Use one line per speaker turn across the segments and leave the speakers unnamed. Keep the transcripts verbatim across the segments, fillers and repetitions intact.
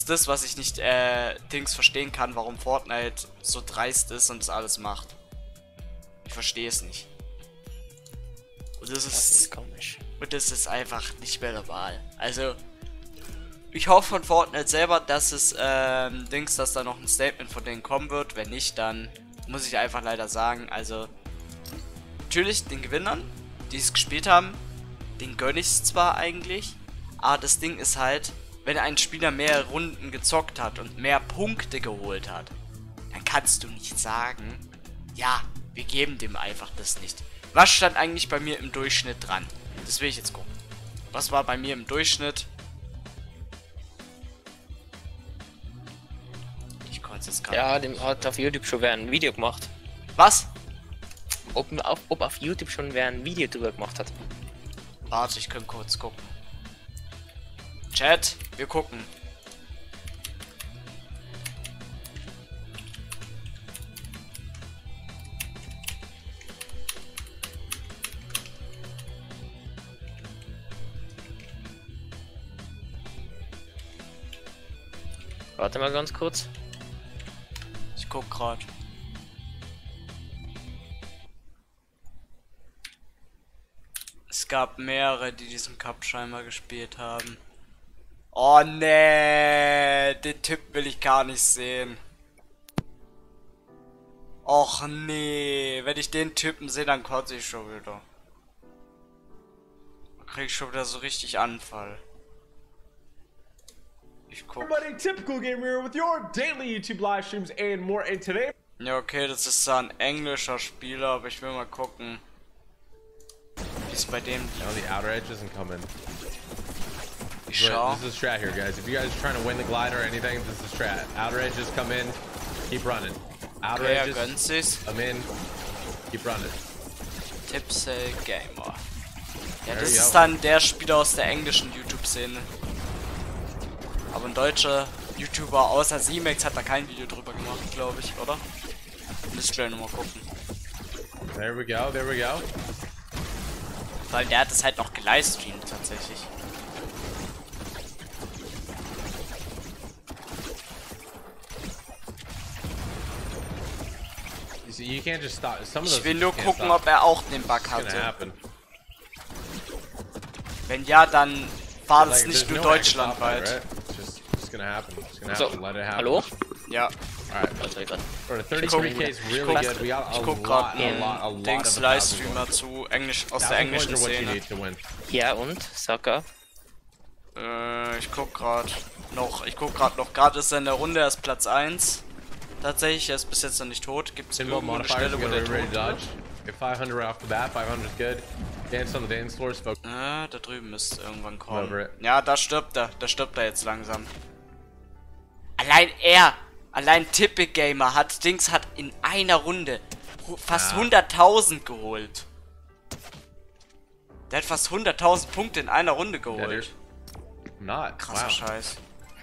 das, was ich nicht, äh, Dings verstehen kann, warum Fortnite so dreist ist und das alles macht. Ich verstehe es nicht. Und das ist,
Das ist komisch.
und das ist einfach nicht mehr normal. Also, ich hoffe von Fortnite selber, dass es, ähm, Dings, dass da noch ein Statement von denen kommen wird. Wenn nicht, dann muss ich einfach leider sagen, also, natürlich den Gewinnern, die es gespielt haben, den gönne ich es zwar eigentlich, aber das Ding ist halt, wenn ein Spieler mehr Runden gezockt hat und mehr Punkte geholt hat, dann kannst du nicht sagen, ja, wir geben dem einfach das nicht. Was stand eigentlich bei mir im Durchschnitt dran? Das will ich jetzt gucken. Was war bei mir im Durchschnitt? Ich konnte es jetzt gerade.
Ja, dem hat auf YouTube schon wer ein Video gemacht.
Was?
Ob, auf, ob auf YouTube schon wer ein Video drüber gemacht hat.
Warte, ich kann kurz gucken. Chat, wir gucken.
Warte mal ganz kurz.
Ich guck grad. Es gab mehrere, die diesen Cup scheinbar gespielt haben. Oh nee, den Typ will ich gar nicht sehen. Och nee, wenn ich den Typen sehe, dann kotze ich schon wieder. Dann krieg ich schon wieder so richtig Anfall. Ich guck.
Everybody, Typical Gamer here with your daily YouTube live streams and more. And today,
Ja, okay, das ist zwar ein englischer Spieler, aber ich will mal gucken, wie es bei dem.
now the outer edge doesn't come in.
Ich
But
schau.
this is strat here, guys. If you guys are trying to win the glider or anything, this is strat. Outer edges come in, keep running. Outer
Okay, er
edges
gönnt sich's.
come in, keep running.
Tipsy Gamer. Ja,
There
das
you
ist
go.
dann der Spieler aus der englischen YouTube-Szene. Aber ein deutscher YouTuber außer C-Max hat da kein Video drüber gemacht, glaube ich, oder? Müsste ich gleich nochmal gucken.
There we go. There we go.
Weil der hat es halt noch gelivestreamt tatsächlich.
You see, you can't just stop. Some of
Ich
those
will
you
nur
just can't
gucken,
stop.
ob er auch den Bug
It's gonna
hatte.
happen.
Wenn ja, dann war das
Like,
nicht
there's
nur
no way I can stop that,
deutschlandweit.
right? It's just, it's gonna happen. It's gonna
So,
happen. Let it happen.
hallo?
Ja,
All right.
Also egal.
Bro, the thirty
guck-
K is really
guck-
good. We got a
ich guck
lot,
grad
a lot, a
einen
lot
Dings
of thousand
Livestreamer
points.
zu Englisch aus der
Thousand
englischen
points are what you
Szene.
need to win.
Ja und? Saka?
Äh, ich guck grad noch, ich guck grad noch, gerade ist er in der Runde, er ist Platz eins. Tatsächlich, er ist bis jetzt noch nicht tot. Gibt es
Pinball
irgendwo eine
modifiers,
Stelle,
you
wo
gotta
der
be ready
tot
to
wird?
dodge. Get five hundred right off the bat. five hundred is good. Dance on the dance floor. Spoke
Ah, da drüben müsste irgendwann
over
kommen.
it.
Ja, da stirbt er, da stirbt er jetzt langsam. Allein er, allein Tippe Gamer hat Dings hat in einer Runde hu- fast
Ja.
hunderttausend geholt. Der hat fast hunderttausend Punkte in einer Runde
Yeah, dude.
geholt.
I'm not.
Krasser
Wow.
Scheiß.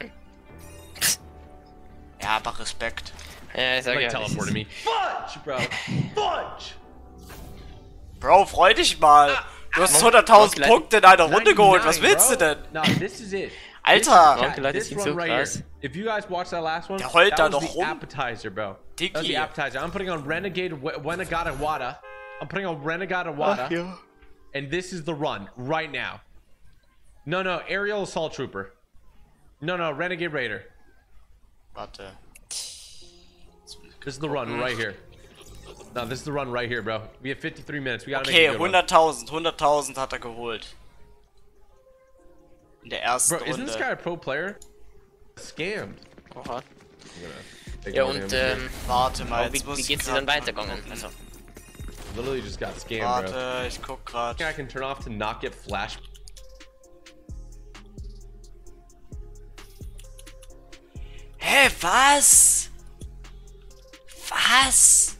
Ja, aber Respekt.
Ja, ich sag
Like
ja. das
teleported
ist-
me. Fudge, bro. Fudge.
Bro, freu dich mal. Du hast
Mon-
hunderttausend
Monk-
Punkte in einer Runde geholt. Was
ninety-nine,
willst du
bro.
denn?
No, this is it.
Alter.
This,
Manche Leute
this
sind
run
so
right
krass.
here. If you guys watched that last one,
Der heult da
that was
doch
the
rum.
appetizer, bro. That was the
Diggi.
appetizer. I'm putting on Renegade W- Wenagata Wada. I'm putting on Renegade Wada.
ja.
And this is the run right now. No, no, Aerial Assault Trooper. No, no, Renegade Raider.
Warte.
This is the run right here. No, this is the run right here, bro. We have fifty-three minutes. We gotta
Okay,
make a good run.
hunderttausend. hunderttausend hat er geholt. In der ersten
Bro, isn't this guy
Runde.
a pro player? Scammed.
Oha.
Take
Ja
one of
und
him.
ähm,
Warte mal,
wie,
jetzt muss
wie
ich
geht's dir
grad
dann
mal
weitergegangen?
gucken.
Also,
Literally just got scammed, bro.
Warte, ich guck grad.
I can turn off to not get flash.
Hä, was? Was?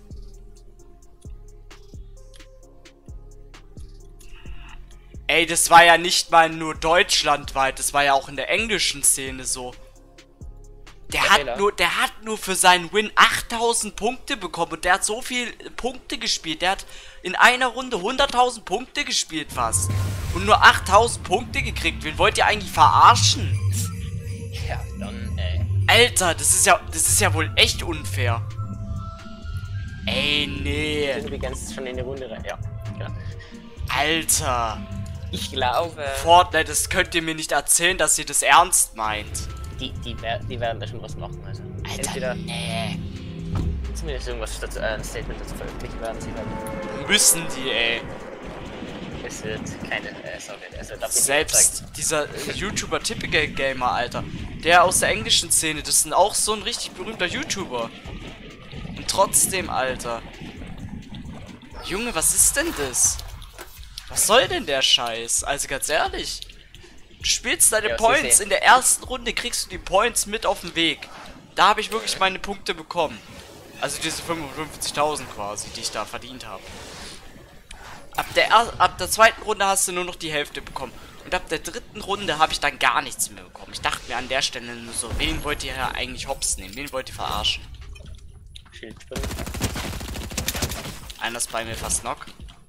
Ey, das war ja nicht mal nur deutschlandweit, das war ja auch in der englischen Szene so. Der
Der
hat
Fehler.
nur, der hat nur für seinen Win achttausend Punkte bekommen und der hat so viel Punkte gespielt. Der hat in einer Runde hunderttausend Punkte gespielt fast. Und nur achttausend Punkte gekriegt. Wen wollt ihr eigentlich verarschen?
ja, dann, äh,
Alter, das ist ja, das ist ja wohl echt unfair. Ey, nee.
Sind übrigens schon in die Runde rein. Ja, genau.
Alter.
Ich glaube,
Fortnite, das könnt ihr mir nicht erzählen, dass ihr das ernst meint.
die, die, wer- die werden da schon was machen. Also,
Alter,
entweder
nee.
zumindest irgendwas dazu, äh, ein Statement dazu veröffentlichen werden sie werden.
Müssen die, ey.
Es wird keine, äh, sorry, also darf nicht
Selbst dieser äh, YouTuber Typical Gamer, Alter. Der aus der englischen Szene, das ist auch so ein richtig berühmter YouTuber. Und trotzdem, Alter. Junge, was ist denn das? Was soll denn der Scheiß? Also ganz ehrlich. Du spielst deine
Ja, was
Points
ist eh?
in der ersten Runde, kriegst du die Points mit auf den Weg. Da habe ich wirklich meine Punkte bekommen. Also diese fünfundfünfzigtausend quasi, die ich da verdient habe. Ab der, er ab der zweiten Runde hast du nur noch die Hälfte bekommen. Und ab der dritten Runde habe ich dann gar nichts mehr bekommen. Ich dachte mir an der Stelle nur so, wen wollt ihr hier eigentlich hops nehmen? Wen wollt ihr verarschen?
Schild drin.
Einer ist bei mir fast knock.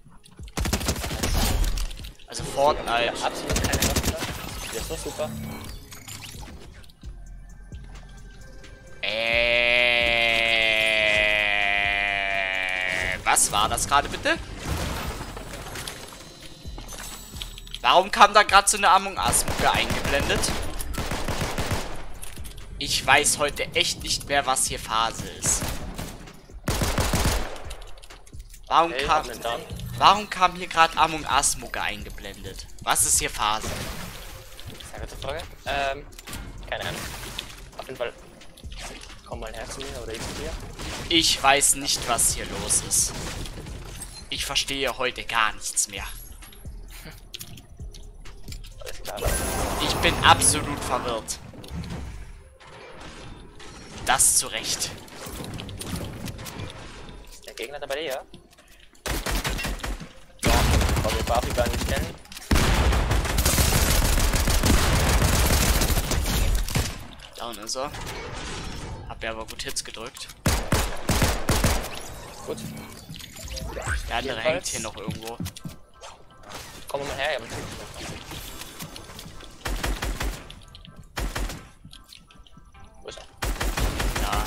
Also Fortnite.
Ja, absolut keine Kosten. Das war super.
Äh, was war das gerade bitte? Warum kam da gerade so eine Among Us-Mucke eingeblendet? Ich weiß heute echt nicht mehr, was hier Phase ist. Warum
Hey,
kam,
Moment, dann.
warum kam hier gerade Among Us-Mucke eingeblendet? Was ist hier Phase?
Sehr gute Frage. Ähm, keine Ahnung. Auf jeden Fall. Komm mal her zu mir oder ich zu dir.
Ich weiß nicht, was hier los ist. Ich verstehe heute gar nichts mehr.
Alles klar.
Ich bin absolut verwirrt. Das zu Recht.
Ist der Gegner da bei dir, ja? Ja, komm, wir brauchen gar nicht stellen.
Down ist er. Hab mir aber gut Hits gedrückt.
Gut.
Der andere
Jedenfalls.
hängt hier noch irgendwo.
Komm mal her, ja, aber wo ist er?
Ja.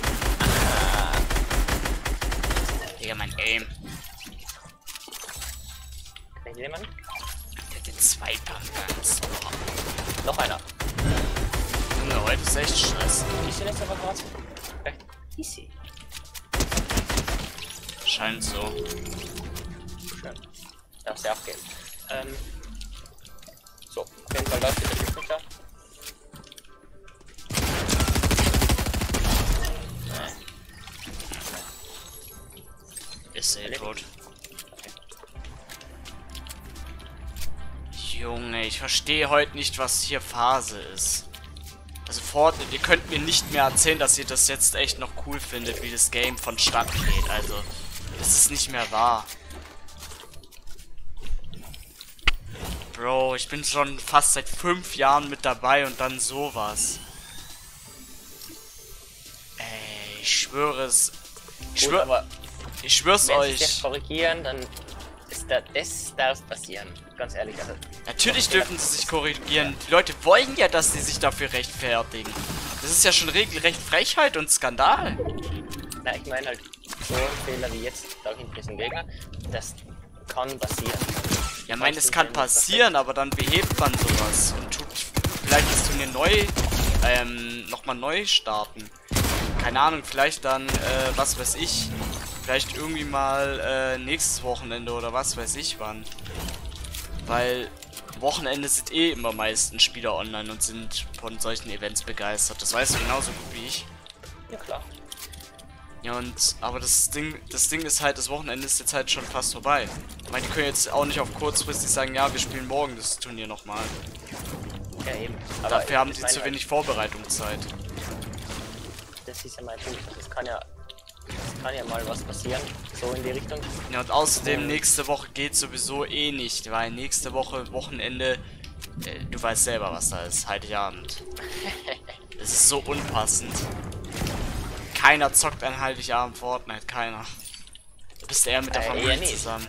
Digga, mein Aim.
Kann ich jemanden?
Der hat den Zweikampf ganz.
Noch einer.
Junge, heute ist echt Stress.
Ist hier nicht so was? Recht easy.
Scheint so.
Schön. Darf sie abgehen. Ähm. So, auf jeden Fall läuft der Typ nicht da.
Ist er tot. Junge, ich verstehe heute nicht, was hier Phase ist. Also Fortnite, ihr könnt mir nicht mehr erzählen, dass ihr das jetzt echt noch cool findet, wie das Game vonstatten geht. Also, das ist nicht mehr wahr. Bro, ich bin schon fast seit fünf Jahren mit dabei und dann sowas. Ey, ich schwöre es. Ich
Gut,
schwöre,
aber
ich schwör's
wenn sie sich
euch.
korrigieren, dann ist da, das darf passieren. Ganz ehrlich, also.
Natürlich dürfen sie sich korrigieren. Die Leute wollen ja, dass sie sich dafür rechtfertigen. Das ist ja schon regelrecht Frechheit und Skandal.
Na, ich meine halt, so ein Fehler wie jetzt, da hinten ist ein Gegner, das kann passieren.
Ja, mein, es kann passieren, aber dann behebt man sowas und tut vielleicht das Turnier neu, ähm, nochmal neu starten. Keine Ahnung, vielleicht dann, äh, was weiß ich, vielleicht irgendwie mal, äh, nächstes Wochenende oder was weiß ich wann. Weil Wochenende sind eh immer meistens Spieler online und sind von solchen Events begeistert. Das weißt du genauso gut wie ich.
Ja, klar.
Ja, und, aber das Ding, das Ding ist halt, das Wochenende ist jetzt halt schon fast vorbei. Ich meine, die können jetzt auch nicht auf kurzfristig sagen, ja, wir spielen morgen das Turnier nochmal.
Ja, eben. Aber
Dafür haben
ich
die
meine
zu
halt,
wenig Vorbereitungszeit.
Das ist ja mein Punkt. Das kann ja, das kann ja mal was passieren, so in die Richtung.
Ja, und außerdem, nächste Woche geht sowieso eh nicht, weil nächste Woche, Wochenende, äh, du weißt selber, was da ist, Heiligabend. Es ist so unpassend. Keiner zockt an Heiligabend Fortnite, keiner. Du bist eher mit der
Äh,
Familie
eher nicht.
zusammen.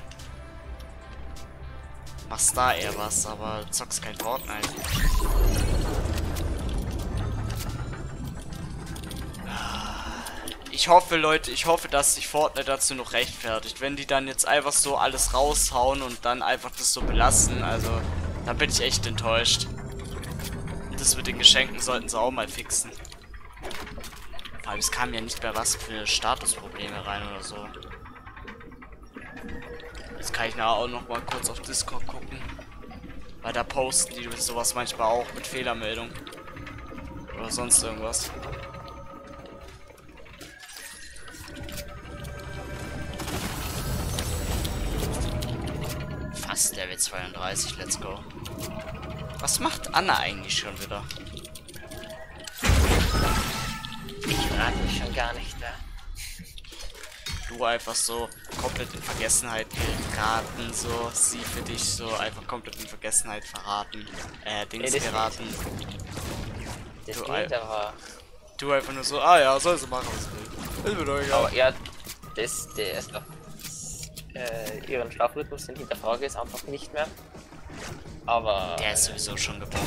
Machst da eher was, aber zockst kein Fortnite. ich hoffe, Leute, ich hoffe, dass sich Fortnite dazu noch rechtfertigt. Wenn die dann jetzt einfach so alles raushauen und dann einfach das so belassen, also, dann bin ich echt enttäuscht. Und das mit den Geschenken sollten sie auch mal fixen. Aber es kam ja nicht mehr was für Statusprobleme rein oder so. Jetzt kann ich nachher auch noch mal kurz auf Discord gucken. Weil da posten die sowas manchmal auch mit Fehlermeldung. Oder sonst irgendwas. Fast Level zweiunddreißig, let's go. Was macht Anna eigentlich schon wieder?
Ich frage mich schon gar nicht mehr.
Du einfach so komplett in Vergessenheit geraten, so sie für dich so einfach komplett in Vergessenheit verraten, äh, Dings
Nee, das
geraten.
Das
Du,
geht aber.
Du einfach nur so, ah ja, soll sie machen, was sie will. Ist mir doch egal.
Aber ja, das, der ist doch. Äh, ihren Schlafrhythmus sind hinterfrage ist einfach nicht mehr. Aber.
Der ist sowieso schon gebrochen.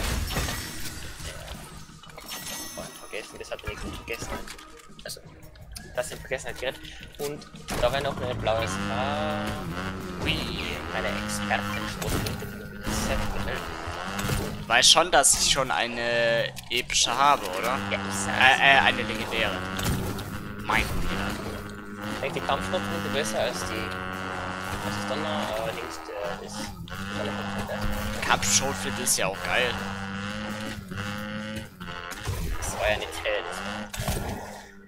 Vergessen, das hat er nicht vergessen. Also, das in Vergessenheit gerät. Und da war noch eine blaue Star. Ui, meine Expertin Schrotflinte, die mir wieder sehr gefällt.
Du weißt schon, dass ich schon eine epische habe, oder?
Ja, ich sag's.
Äh, äh, eine legendäre. Mein Fehler.
Ich denke, die Kampfschrotflinte besser als die. Was ist dann noch? Allerdings, der ist.
Kampfschrotflinte ist ja auch geil.
Das war ja nicht hell. Das war.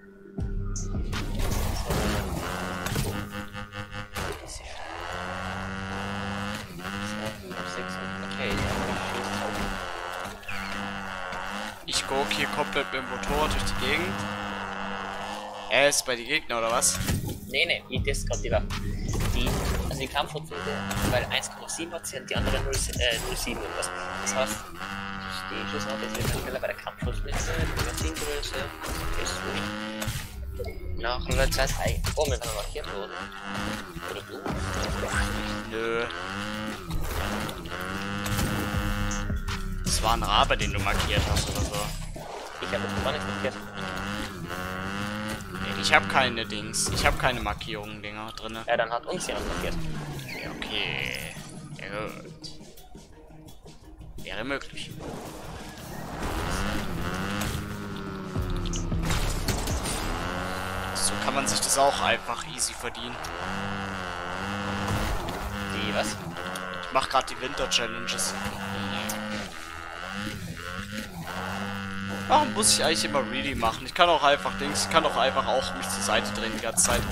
Okay,
Ich guck hier komplett mit dem Motorrad durch die Gegend. Er ist bei die Gegner, oder was?
nee, nee, ich teste gerade die Waffen. Die, also die Kampfschrotflinte, weil eins Komma sieben hat sie und die andere null Komma sieben und was. Das heißt, die Schussrate ist jetzt schneller bei der Kampfschrotflinte, die Magazingröße ist ruhig. Nach null Komma zwei. Oh, wir werden markiert worden. Oder du?
Nö. Das war ein Rabe, den du markiert hast oder so.
Ich habe das gar nicht markiert.
Ich habe keine Dings. Ich habe keine Markierungen, Dinger drinne.
Ja, dann hat uns jemand markiert.
Ja, okay. Ja, gut. Wäre möglich. So kann man sich das auch einfach easy verdienen.
Die was?
Ich mach gerade die Winter-Challenges. Warum muss ich eigentlich immer Ready machen? Ich kann auch einfach Dings, ich kann auch einfach auch mich zur Seite drehen die ganze Zeit.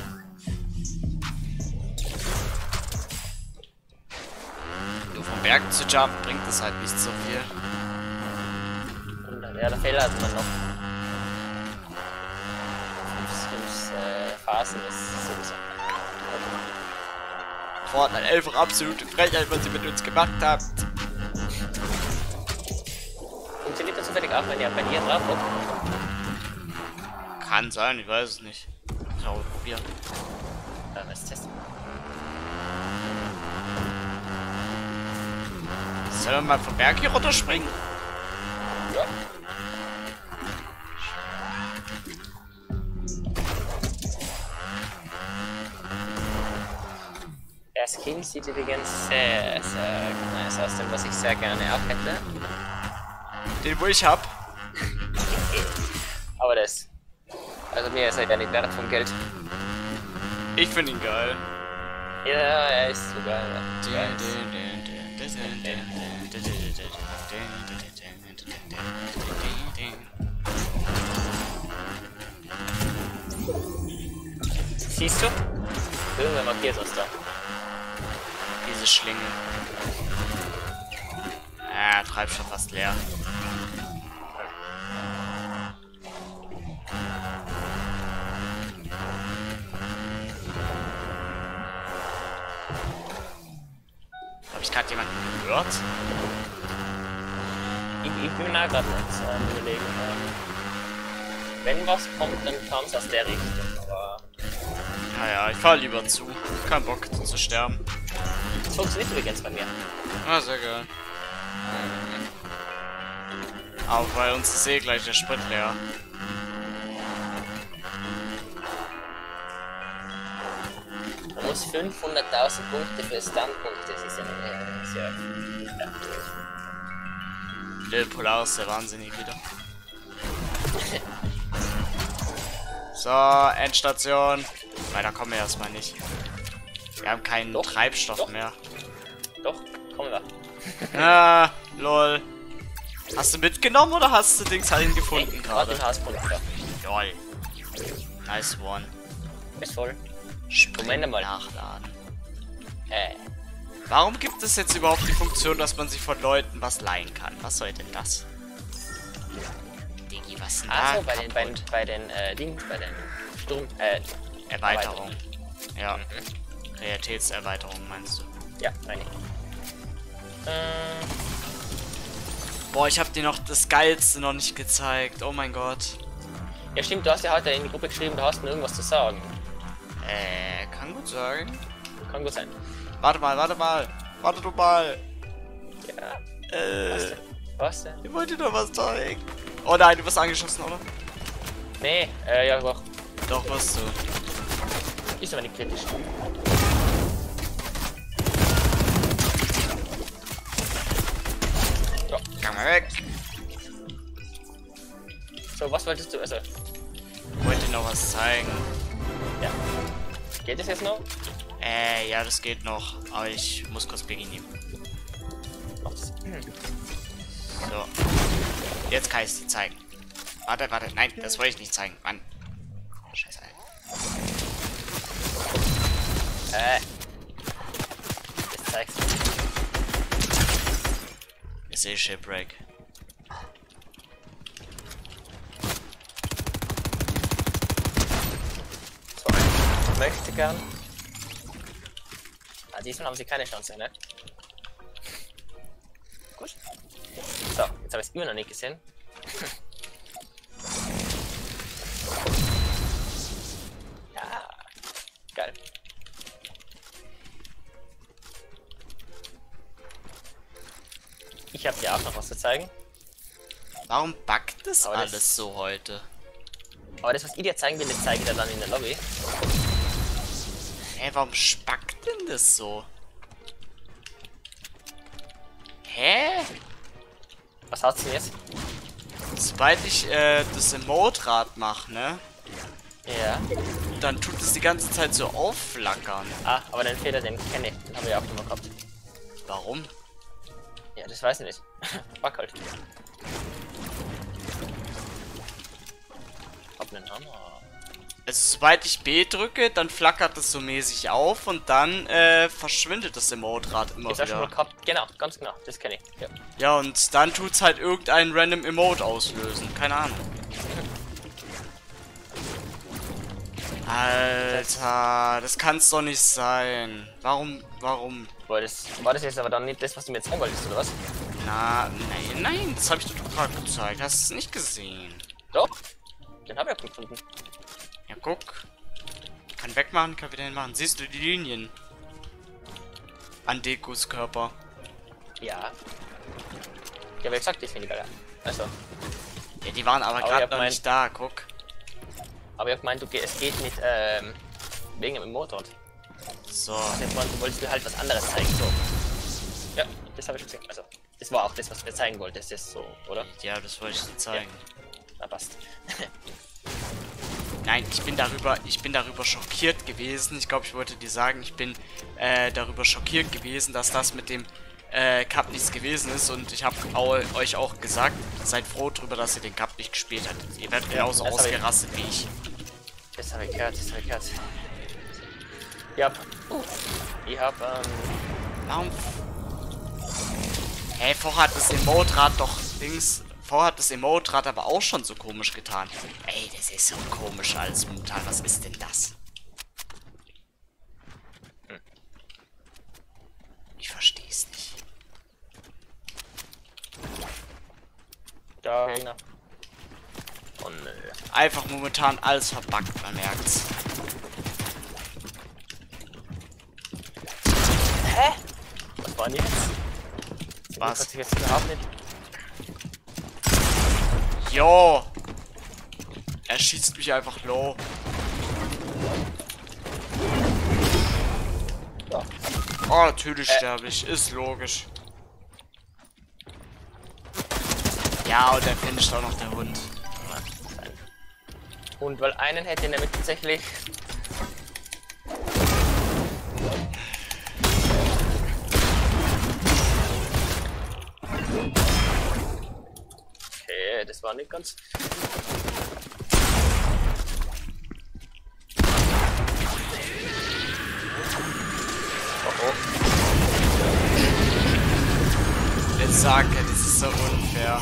Nur vom Berg zu jumpen bringt es halt nicht so viel.
Und dann, ja, der Fehler hat man noch. Fünf, fünf äh, Phasen ist sowieso.
Fortnite einfach absolute Frechheit, was ihr mit uns gemacht habt.
Funktioniert das zufällig auch, wenn ihr bei ihr drauf guckt?
Kann sein, ich weiß es nicht. Ich auch probieren.
Dann ist testen.
Sollen wir mal vom Berg hier runterspringen?
Ja. Der Skin sieht übrigens sehr, sehr nice aus, dem was ich sehr gerne auch hätte.
Den, wo ich hab.
Aber das. Also mir ist er ja nicht wert vom Geld.
Ich finde ihn geil.
Ja, er ist so geil. Ja. Siehst du? Irgendwer markiert uns da.
Diese Schlinge. Ah, Treibstoff fast leer. Habe ich gerade jemanden gehört?
Ich, ich bin mir gerade nicht äh, überlegen. Ähm, wenn was kommt, dann kam es aus der Richtung. Aber
Naja, ich fahr lieber zu. Kein Bock zu sterben.
das funktioniert übrigens bei mir.
Ah, sehr geil. Aber bei uns ist eh gleich der Sprit leer.
fünfhunderttausend Punkte für Stunnpunkte. Das ist ja eine sehr. Ja.
Lil Polaris ist der wahnsinnig wieder. So, Endstation. Weiter kommen wir erstmal nicht. Wir haben keinen
Doch,
Treibstoff
doch.
mehr.
Doch, kommen wir.
Ah, lol. Hast du mitgenommen oder hast du Dings halt ihn gefunden
Hey, gerade
gerade?
den Hauspunkt da.
Lol. Nice one.
Ist voll.
Spring
Moment mal.
nachladen.
Äh,
Warum gibt es jetzt überhaupt die Funktion, dass man sich von Leuten was leihen kann? Was soll denn das? Digi, was ist denn
also
da
bei den, bei,
kaputt?
bei den, äh, Dings, bei den Sturm, äh,
Erweiterung. Ja.
Mhm.
Realitätserweiterung meinst du?
Ja, meine ich. Äh,
Boah, ich hab dir noch das Geilste noch nicht gezeigt. Oh mein Gott.
ja stimmt, du hast ja heute in die Gruppe geschrieben, du hast mir irgendwas zu sagen.
Äh, kann gut sein.
Kann gut sein.
Warte mal, warte mal. Warte du mal.
Ja, was
Äh,
denn? Was denn?
ich wollte dir noch was zeigen. Oh nein, du wirst angeschossen, oder?
Nee, äh, ja, doch.
Doch, wirst du.
Ist aber nicht kritisch. So,
Geh mal weg.
so, was wolltest du, also,
Ich wollte dir noch was zeigen.
ja. Geht es jetzt noch?
Äh, ja, das geht noch. Aber ich muss kurz Biggie nehmen.
Was? Hm.
So. Jetzt kann ich es dir zeigen. Warte, warte. Nein, das wollte ich nicht zeigen. Mann. Scheiße.
Äh. Jetzt zeigst du.
Ich sehe Shipwreck.
So, ich möchte gern. Ah, diesmal haben sie keine Chance, ne? Gut. So, jetzt habe ich es immer noch nicht gesehen. Ja, geil. Ich habe dir auch noch was zu zeigen.
Warum backt das
Aber das-
alles so heute?
Aber das, was ich dir zeigen will, das zeige ich dir dann in der Lobby.
Hä, warum spackt denn das so? Hä?
Was hat's denn jetzt?
Sobald ich äh, das Emote-Rad mache, ne?
Ja.
Dann tut es die ganze Zeit so aufflackern.
Ah, aber den Fehler, den kenne ich. Den haben wir ja auch schon mal gehabt.
Warum?
Ja, das weiß ich nicht. Fuck halt. Hab nen Hammer.
Also sobald ich B drücke, dann flackert es so mäßig auf und dann äh, verschwindet das Emote-Rad immer
Ist auch schon mal
wieder.
gehabt. Genau, ganz genau. Das kenne ich. Ja.
Ja, und dann tut's halt irgendeinen random Emote auslösen. Keine Ahnung. Alter, das kann's doch nicht sein. Warum, warum?
War das, war das jetzt aber dann nicht das, was du mir jetzt sagen wolltest, oder was?
Na, nein, nein, das habe ich dir doch gerade gezeigt. Hast du es nicht gesehen?
Doch. Den habe ich auch gefunden.
Ja, guck. Kann wegmachen, kann wieder hinmachen. Siehst du die Linien? An Dekos Körper.
Ja. Ja, wie gesagt, die finde ich geil. Also,
Ja, die waren aber
Aber ich
gerade
hab
noch
mein-
nicht da, guck.
aber ich hab gemeint, okay, es geht mit, ähm, wegen dem Motorrad.
So.
Jetzt mal, du wolltest mir halt was anderes zeigen, so. Ja, das habe ich schon gesehen. Also, das war auch das, was du mir zeigen wolltest, das ist so, oder?
Ja, das wollte ich dir zeigen.
Na, passt.
Nein, ich bin darüber, ich bin darüber schockiert gewesen. Ich glaube, ich wollte dir sagen, ich bin äh, darüber schockiert gewesen, dass das mit dem äh, Cup nichts gewesen ist. Und ich habe euch auch gesagt, seid froh darüber, dass ihr den Cup nicht gespielt habt. Ihr werdet genauso
das hab ich-
ausgerastet wie ich.
Das habe ich gehört, das habe ich gehört. Ja, uh, ich hab, ähm,
Warum? Hey, vorher hat das Emote-Rad doch Dings. Vorher hat das Emote-Rad aber auch schon so komisch getan. Ey, das ist so komisch als momentan. Was ist denn das?
Hm.
Ich verstehe es nicht.
da, Gegner. Oh nö.
Einfach momentan alles verbuggt, man merkt's.
Hä? Was war denn jetzt?
Was?
Das ich jetzt überhaupt nicht.
Jo! Er schießt mich einfach low.
da.
Oh, natürlich
Äh.
sterbe ich. Ist logisch. Ja, und der finisht auch noch der Hund.
Und weil einen hätte nämlich tatsächlich. Okay, das war nicht ganz. Oh oh.
Jetzt sagt er, das ist so unfair.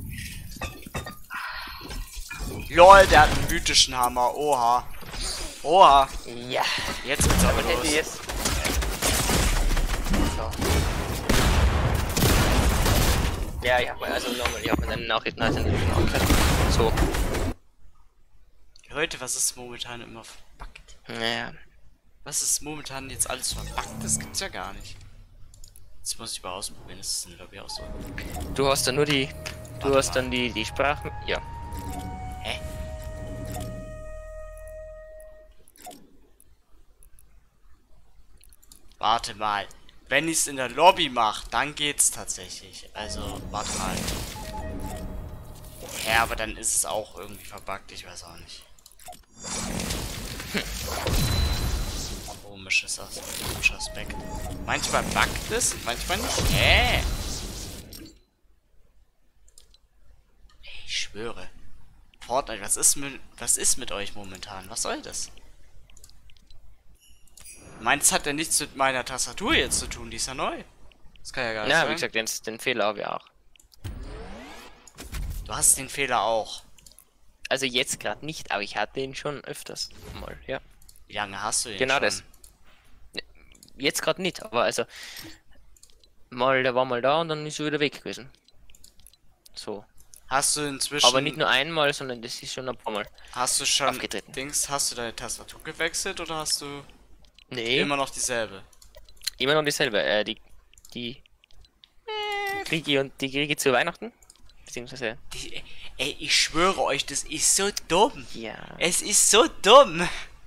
LOL, der hat einen mythischen Hammer. Oha. Oha.
Ja.
Jetzt wird's aber
Aber hätte
los.
ich jetzt. So. Ja, ich habe also nochmal, ich habe eine Nachricht nach den So.
Leute, was ist momentan immer verbuggt?
Naja.
Was ist momentan jetzt alles verbuggt? Das gibt's ja gar nicht. Jetzt muss ich mal ausprobieren, das ist in der Lobby auch so.
Du hast dann nur die. Du
Warte
hast
mal.
dann die, die Sprachen. Ja.
Hä? Warte mal. Wenn ich es in der Lobby mache, dann geht's tatsächlich. Also, warte mal. Ja, aber dann ist es auch irgendwie verbuggt, ich weiß auch nicht. Komisch ist das. Komischer Aspekt. Manchmal buggt es, manchmal nicht. Hä? Ich schwöre. Fortnite, was ist mit, was ist mit euch momentan? Was soll das? Meins hat ja nichts mit meiner Tastatur jetzt zu tun, die ist ja neu. Das kann ja gar nicht
Ja,
sein.
wie gesagt, den, den Fehler habe ich auch.
Du hast den Fehler auch.
Also jetzt gerade nicht, aber ich hatte ihn schon öfters mal, ja.
Wie lange hast du den
Genau
schon?
das. Jetzt gerade nicht, aber also mal, der war mal da und dann ist er wieder weg gewesen. So.
Hast du inzwischen...
Aber nicht nur einmal, sondern das ist schon ein paar Mal.
Hast du schon...
aufgetreten.
Dings, hast du deine Tastatur gewechselt oder hast du
Nee,
immer noch dieselbe?
immer noch dieselbe. Äh, die, die kriege ich und die kriege ich zu Weihnachten. Beziehungsweise,
Die, ey, ich schwöre euch, das ist so dumm.
ja.
Es ist so dumm.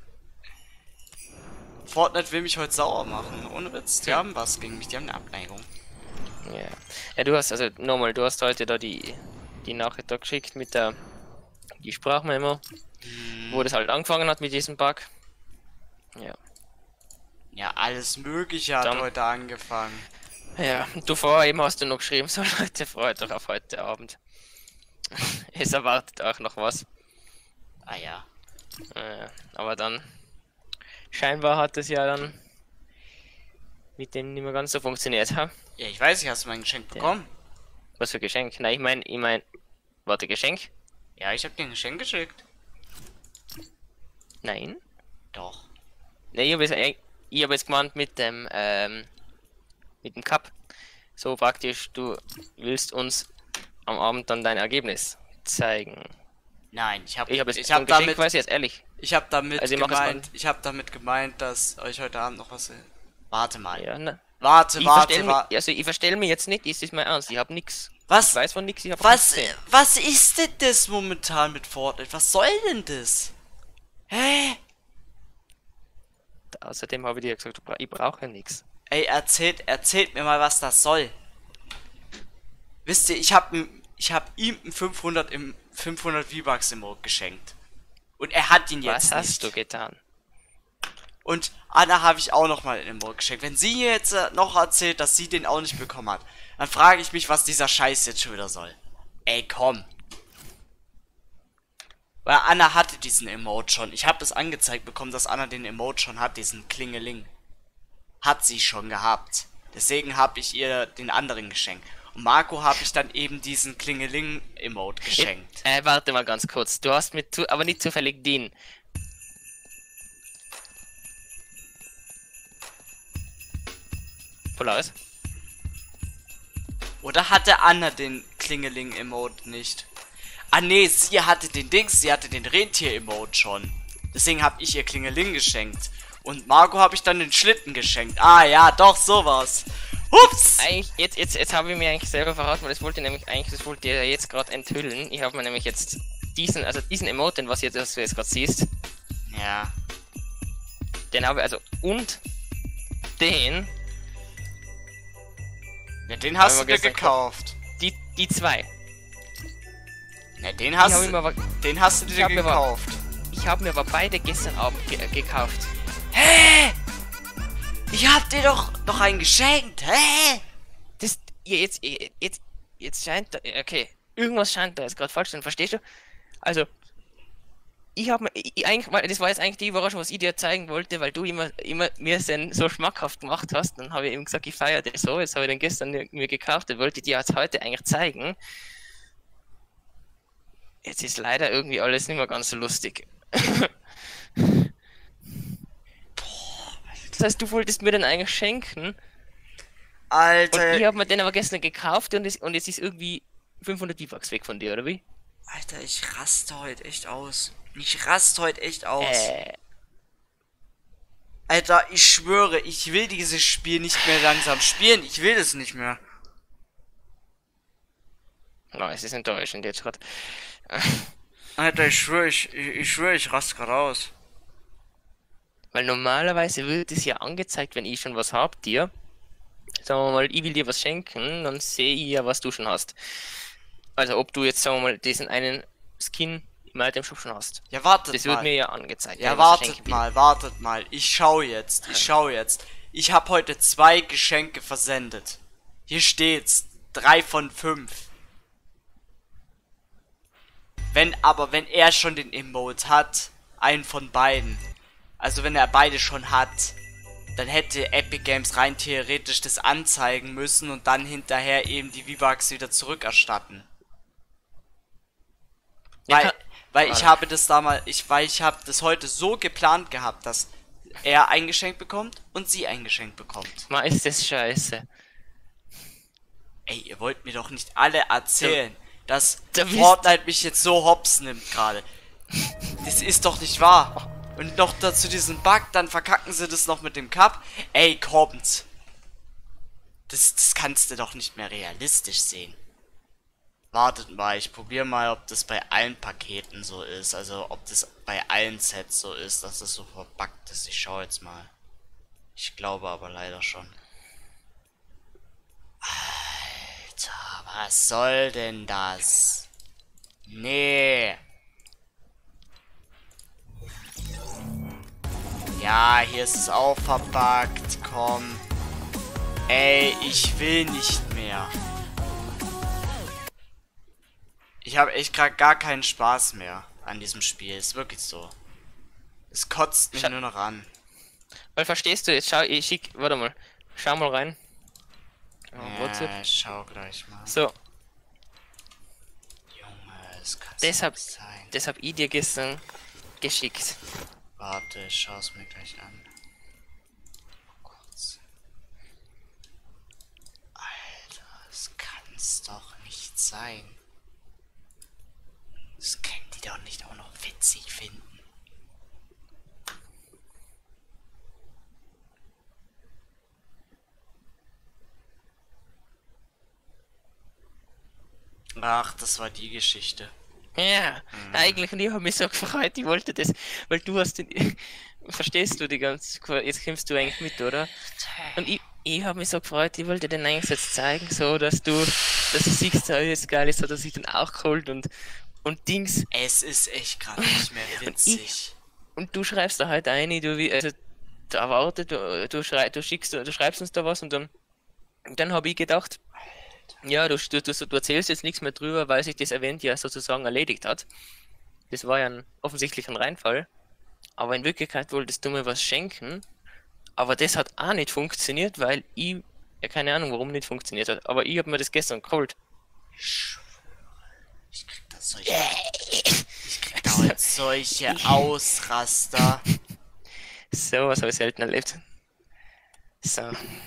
Fortnite will mich heute sauer machen. Ohne Witz. Die haben was gegen mich. Die haben eine Abneigung.
Ja. Ja, du hast, also nochmal, du hast heute da die, die Nachricht da geschickt mit der die Sprachmemo, wo das halt angefangen hat mit diesem Bug. Ja.
Ja, alles Mögliche hat
Dann-
heute angefangen.
Ja, du vorher eben hast du noch geschrieben, so Leute, freut euch auf heute Abend. Es erwartet auch noch was.
Ah ja.
Äh, aber dann, scheinbar hat es ja dann mit denen nicht mehr ganz so funktioniert. Ha?
Ja, ich weiß nicht, hast du mein Geschenk bekommen?
Was für Geschenk? Nein, ich meine, ich meine, warte, Geschenk?
Ja, ich habe dir ein Geschenk geschickt.
Nein.
Doch.
Ne, ich habe jetzt, ich hab jetzt gemeint mit dem, ähm, mit dem Cup. So praktisch, du willst uns am Abend dann dein Ergebnis zeigen.
Nein, ich habe
Ich habe jetzt
ich
zum
hab
Geschenk,
damit
weiß ich jetzt ehrlich.
ich habe damit
Also ich mach es
gemeint, ich habe damit gemeint, dass euch heute Abend noch was Warte mal.
Ja, ne.
Warte,
Ich
warte,
verstell
warte.
mich, also ich verstell mich jetzt nicht, ist es mal ernst, ich hab nix.
Was?
Ich weiß von nix, ich hab
Was
nichts gesehen.
was ist denn das momentan mit Fortnite? Was soll denn das? Hä?
Außerdem habe ich dir gesagt, ich brauche nichts.
Ey, erzählt erzählt mir mal, was das soll. Wisst ihr, ich habe ich habe ihm ein fünfhundert im fünfhundert V-Bucks Emote geschenkt. Und er hat ihn jetzt
Was hast
nicht.
du getan?
Und Anna habe ich auch noch mal in Emote geschenkt. Wenn sie jetzt äh, noch erzählt, dass sie den auch nicht bekommen hat, dann frage ich mich, was dieser Scheiß jetzt schon wieder soll. Ey, komm. Weil Anna hatte diesen Emote schon. Ich habe das angezeigt bekommen, dass Anna den Emote schon hat, diesen Klingeling. Hat sie schon gehabt. Deswegen habe ich ihr den anderen geschenkt. Und Marco habe ich dann eben diesen Klingeling-Emote geschenkt.
Äh, warte mal ganz kurz. Du hast mit zu, aber nicht zufällig den. Polaris?
Oder hatte Anna den Klingeling-Emote nicht? Ah nee, sie hatte den Dings, sie hatte den Rentier-Emote schon. Deswegen habe ich ihr Klingeling geschenkt. Und Marco habe ich dann den Schlitten geschenkt. Ah ja, doch, sowas. Ups!
Eigentlich, jetzt, jetzt, jetzt habe ich mir eigentlich selber verraten, weil das wollte ich nämlich eigentlich, das wollte ich ja jetzt gerade enthüllen. Ich habe mir nämlich jetzt diesen, also diesen Emote, den was, jetzt, was du jetzt gerade siehst,
Ja.
den habe ich, also, und den.
Ja, den hast
Haben
du
wir
dir
gestern
gekauft.
Die, die zwei.
Ja, den
Die
hast
hab ich mir
du,
aber,
den hast du
ich
dir
hab mir aber-
gekauft.
ich habe mir aber beide gestern Abend ge gekauft.
Hä? Ich hab dir doch noch einen geschenkt. Hä?
Das, ja, jetzt, jetzt, jetzt scheint da, okay, irgendwas scheint da jetzt gerade falsch zu sein, verstehst du? Also, ich habe mir, ich, ich eigentlich, weil das war jetzt eigentlich die Überraschung, was ich dir zeigen wollte, weil du immer, immer mir es dann so schmackhaft gemacht hast. Dann habe ich ihm gesagt, ich feiere das so. Jetzt habe ich den gestern mir gekauft, den wollte ich dir jetzt heute eigentlich zeigen. Jetzt ist leider irgendwie alles nicht mehr ganz so lustig. Das heißt, du wolltest mir den eigentlich schenken und
Alter,
ich habe mir den aber gestern gekauft und, es, und jetzt ist irgendwie fünfhundert V-Bucks weg von dir, oder wie?
Alter, ich raste heute echt aus. Ich raste heute echt aus.
Äh,
Alter, ich schwöre, ich will dieses Spiel nicht mehr langsam spielen. Ich will es nicht mehr.
no, es ist enttäuschend jetzt gerade.
Alter, ich schwöre, ich, ich, ich schwöre, ich raste gerade aus.
Weil normalerweise wird es ja angezeigt, wenn ich schon was hab dir. Sagen wir mal, ich will dir was schenken, dann sehe ich ja, was du schon hast. Also ob du jetzt, sagen wir mal, diesen einen Skin im Item Shop schon hast.
Ja, wartet
Das
mal.
wird mir ja angezeigt. wenn
Ja,
ich was
wartet
verschenken will.
mal, wartet mal. Ich schau jetzt, ich schau jetzt. Ich habe heute zwei Geschenke versendet. Hier steht's. Drei von fünf. Wenn aber, wenn er schon den Emote hat, einen von beiden. Also wenn er beide schon hat, dann hätte Epic Games rein theoretisch das anzeigen müssen und dann hinterher eben die V-Bucks wieder zurückerstatten.
Ja,
Weil,
kann-
weil ich
Warte.
habe das damals, ich, weil ich habe das heute so geplant gehabt, dass er ein Geschenk bekommt und sie ein Geschenk bekommt.
Ma, ist das scheiße.
Ey, ihr wollt mir doch nicht alle erzählen, dass
da bist-
Fortnite mich jetzt so hops nimmt gerade. Das ist doch nicht wahr. Und noch dazu diesen Bug, dann verkacken sie das noch mit dem Cup. Ey, kommt. Das, das kannst du doch nicht mehr realistisch sehen. Wartet mal, ich probiere mal, ob das bei allen Paketen so ist. Also, ob das bei allen Sets so ist, dass das so verbuggt ist. Ich schaue jetzt mal. Ich glaube aber leider schon. Alter, was soll denn das? Nee. Ja, hier ist es auch verpackt. Komm. Ey, ich will nicht mehr. Ich habe echt gerade gar keinen Spaß mehr an diesem Spiel. Ist wirklich so. Es kotzt mich
Scha-
nur noch an.
Weil verstehst du, jetzt schau, ich schick, warte mal, schau mal rein. Ja, WhatsApp.
Ja, schau gleich mal.
So,
Junge, es kann
Deshalb-
nicht sein.
das hab ich dir gestern geschickt.
Warte, ich schau es mir gleich an. Kurz. Alter, das kann's doch nicht sein. Das können die doch nicht auch noch witzig finden. Ach, das war die Geschichte.
Ja, eigentlich, und ich habe mich so gefreut, ich wollte das, weil du hast den, verstehst du die ganze, jetzt kommst du eigentlich mit, oder? Und ich, ich habe mich so gefreut, ich wollte den eigentlich jetzt zeigen, so, dass du, dass du siehst, dass alles geil ist, hat er sich dann auch geholt und, und Dings,
Es ist echt gerade nicht mehr
Und
witzig.
und du schreibst da halt ein, du, wie- also, da warte, du, du, schrei, du schickst, du schreibst uns da was und dann, und dann habe ich gedacht, ja, du, du, du, du erzählst jetzt nichts mehr drüber, weil sich das Event ja sozusagen erledigt hat. Das war ja ein, offensichtlich ein Reinfall. Aber in Wirklichkeit wolltest du mir was schenken. Aber das hat auch nicht funktioniert, weil ich, ja keine Ahnung, warum nicht funktioniert hat. Aber ich habe mir das gestern geholt.
Ich schwöre, ich krieg da solche. Ich krieg da heute solche Ausraster.
So was habe ich selten erlebt. So.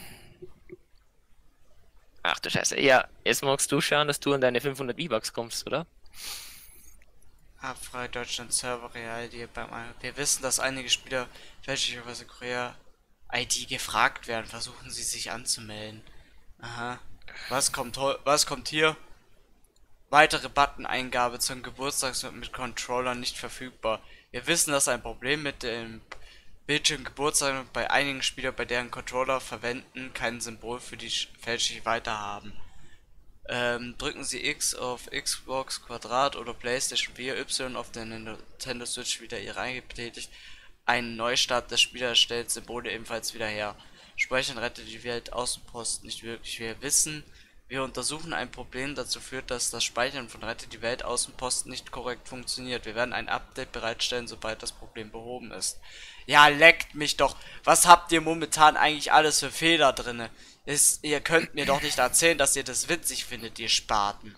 Ach du Scheiße. Ja, jetzt magst du schauen, dass du an deine fünfhundert V-Bucks kommst, oder?
Abfrei Deutschland Server Real I D beim Ein- Wir wissen, dass einige Spieler fälschlicherweise Korea I D gefragt werden. Versuchen sie sich anzumelden. Aha. Was kommt heu- was kommt hier? Weitere Button-Eingabe zum Geburtstag sind mit Controller nicht verfügbar. Wir wissen, dass ein Problem mit dem Bildschirmgeburtstag bei einigen Spielern, bei deren Controller verwenden, kein Symbol für die fälschliche Weiter haben. Ähm, drücken Sie X auf Xbox Quadrat oder PlayStation vier, Y auf der Nintendo Switch wieder Ihre eingetätigt. Ein Neustart des Spielers stellt Symbole ebenfalls wieder her. Speichern rettet die Welt, Außenpost nicht wirklich. Wir wissen, wir untersuchen ein Problem, dazu führt, dass das Speichern von Rettet die Welt Außenpost nicht korrekt funktioniert. Wir werden ein Update bereitstellen, sobald das Problem behoben ist. Ja, leckt mich doch. Was habt ihr momentan eigentlich alles für Fehler drinne? Ist, ihr könnt mir doch nicht erzählen, dass ihr das witzig findet, ihr Spaten.